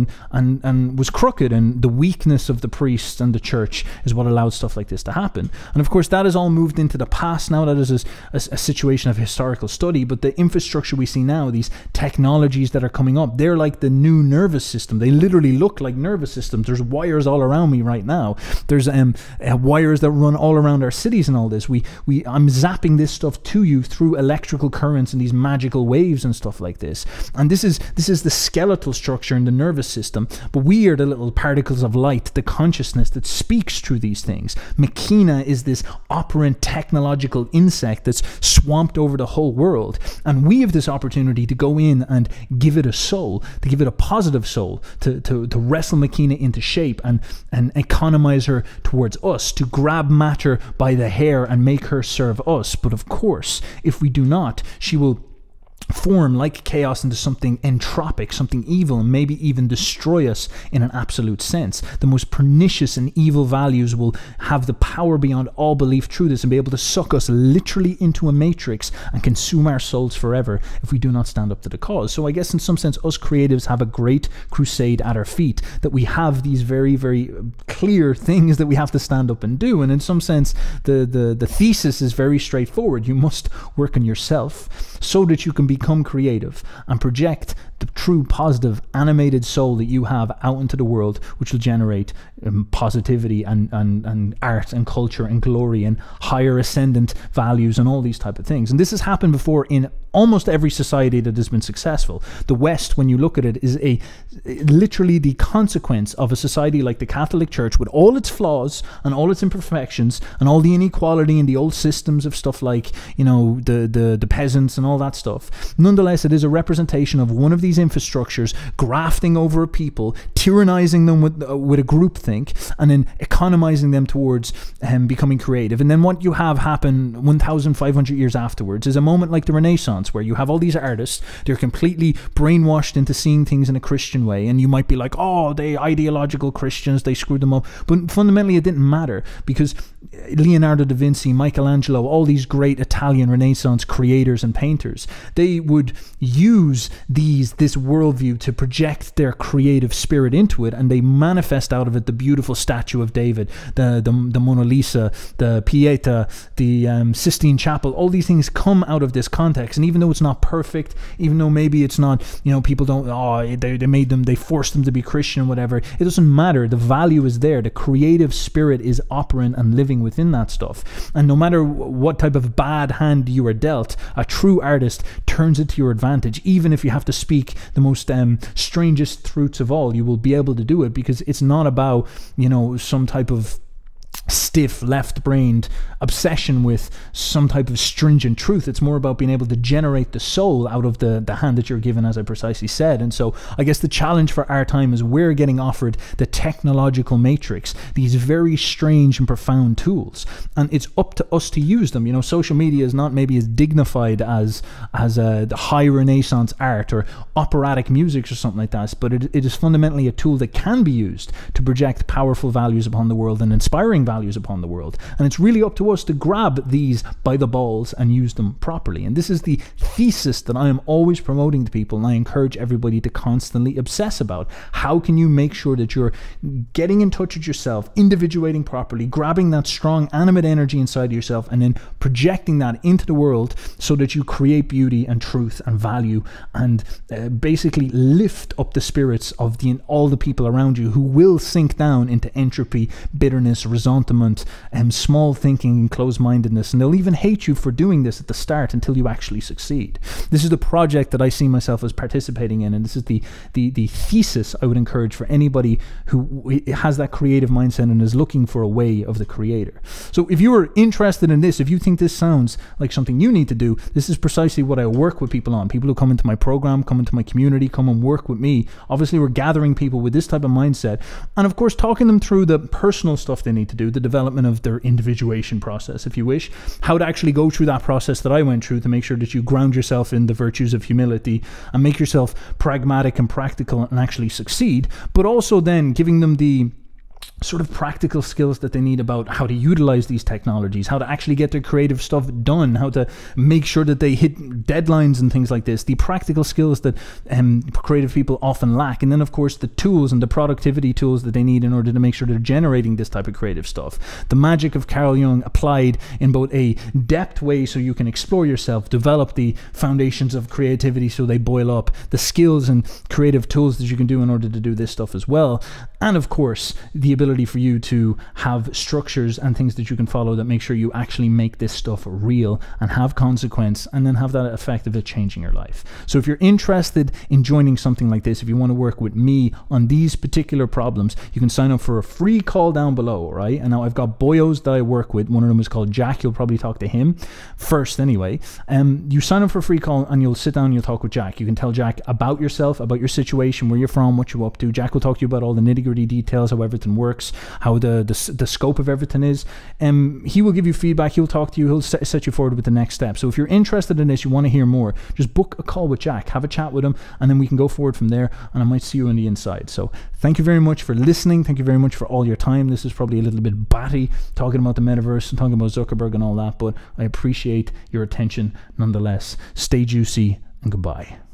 and was crooked, and the weakness of the priests and the church is what allowed stuff like this to happen. And of course, that has all moved into the past now. That is a situation of historical study. But the infrastructure we see now, these technologies that are coming up, they're like the new nervous system. They literally look like nervous systems. There's wires all around me right now. There's wires that run all around our cities and all this. I'm zapping this stuff to you through electrical currents and these magical waves and stuff like this. And this is the skeletal structure in the nervous system. But we are the little particles of light, the consciousness that speaks through these things. Machina is this operant technological insect that's swamped over the whole world, and we have this opportunity to go in and give it a soul, to give it a positive soul, to wrestle Machina into shape and economize her towards us, to grab matter by the hair and make her serve us. But of course, if we do not, she will form like chaos into something entropic, something evil, and maybe even destroy us in an absolute sense. The most pernicious and evil values will have the power beyond all belief through this and be able to suck us literally into a matrix and consume our souls forever if we do not stand up to the cause. So I guess in some sense, us creatives have a great crusade at our feet, that we have these very, very clear things that we have to stand up and do. And in some sense, the thesis is very straightforward. You must work on yourself so that you can become creative and project the true positive animated soul that you have out into the world, which will generate positivity and art and culture and glory and higher ascendant values and all these type of things. And this has happened before in almost every society that has been successful. The West, when you look at it, is literally the consequence of a society like the Catholic Church, with all its flaws and all its imperfections and all the inequality and the old systems of stuff like, you know, the peasants and all that stuff. Nonetheless, it is a representation of one of the these infrastructures, grafting over people, tyrannizing them with a groupthink, and then economizing them towards becoming creative. And then what you have happen 1,500 years afterwards is a moment like the Renaissance, where you have all these artists, they're completely brainwashed into seeing things in a Christian way, and you might be like, oh, they ideological Christians, they screwed them up. But fundamentally it didn't matter, because Leonardo da Vinci, Michelangelo, all these great Italian Renaissance creators and painters, they would use this worldview to project their creative spirit into it, and they manifest out of it the beautiful statue of David, the Mona Lisa, the Pieta, the Sistine Chapel. All these things come out of this context, and even though it's not perfect, even though maybe it's not, people don't, they forced them to be Christian, whatever, it doesn't matter. The value is there. The creative spirit is operant and living within that stuff. And no matter what type of bad hand you are dealt, a true artist turns it to your advantage. Even if you have to speak the most strangest truths of all, you will be able to do it, because it's not about, some type of stiff left-brained obsession with some type of stringent truth. It's more about being able to generate the soul out of the hand that you're given, as I precisely said. And so I guess the challenge for our time is we're getting offered the technological matrix, these very strange and profound tools, and it's up to us to use them. Social media is not maybe as dignified as the high Renaissance art or operatic music or something like that, but it is fundamentally a tool that can be used to project powerful values upon the world and inspiring values upon the world. And it's really up to us to grab these by the balls and use them properly. And this is the thesis that I am always promoting to people, and I encourage everybody to constantly obsess about. How can you make sure that you're getting in touch with yourself, individuating properly, grabbing that strong animate energy inside yourself, and then projecting that into the world so that you create beauty and truth and value, and basically lift up the spirits of all the people around you who will sink down into entropy, bitterness, resentment, small thinking and closed-mindedness, and they'll even hate you for doing this at the start until you actually succeed. This is the project that I see myself as participating in, and this is the thesis I would encourage for anybody who has that creative mindset and is looking for a way of the creator. So if you are interested in this, if you think this sounds like something you need to do, this is precisely what I work with people on. People who come into my program, come into my community, come and work with me. Obviously, we're gathering people with this type of mindset, and of course talking them through the personal stuff they need to do, the development of their individuation process, if you wish, how to actually go through that process that I went through to make sure that you ground yourself in the virtues of humility and make yourself pragmatic and practical and actually succeed, but also then giving them the sort of practical skills that they need about how to utilize these technologies, how to actually get their creative stuff done, how to make sure that they hit deadlines and things like this, the practical skills that creative people often lack. And then of course the tools and the productivity tools that they need in order to make sure they're generating this type of creative stuff. The magic of Carl Jung applied in both a depth way so you can explore yourself, develop the foundations of creativity so they boil up, the skills and creative tools that you can do in order to do this stuff as well, and of course the ability for you to have structures and things that you can follow that make sure you actually make this stuff real and have consequence, and then have that effect of it changing your life. So if you're interested in joining something like this, if you want to work with me on these particular problems, you can sign up for a free call down below, right? And now I've got boyos that I work with. One of them is called Jack. You'll probably talk to him first anyway. You sign up for a free call and you'll sit down and you'll talk with Jack. You can tell Jack about yourself, about your situation, where you're from, what you're up to. Jack will talk to you about all the nitty-gritty details, how everything works, how the scope of everything is. He will give you feedback, he'll talk to you, he'll set you forward with the next step. So if you're interested in this, you want to hear more, just book a call with Jack, have a chat with him, and then we can go forward from there, and I might see you on the inside. So thank you very much for listening. Thank you very much for all your time. This is probably a little bit batty, talking about the metaverse and talking about Zuckerberg and all that, but I appreciate your attention nonetheless. Stay juicy and goodbye.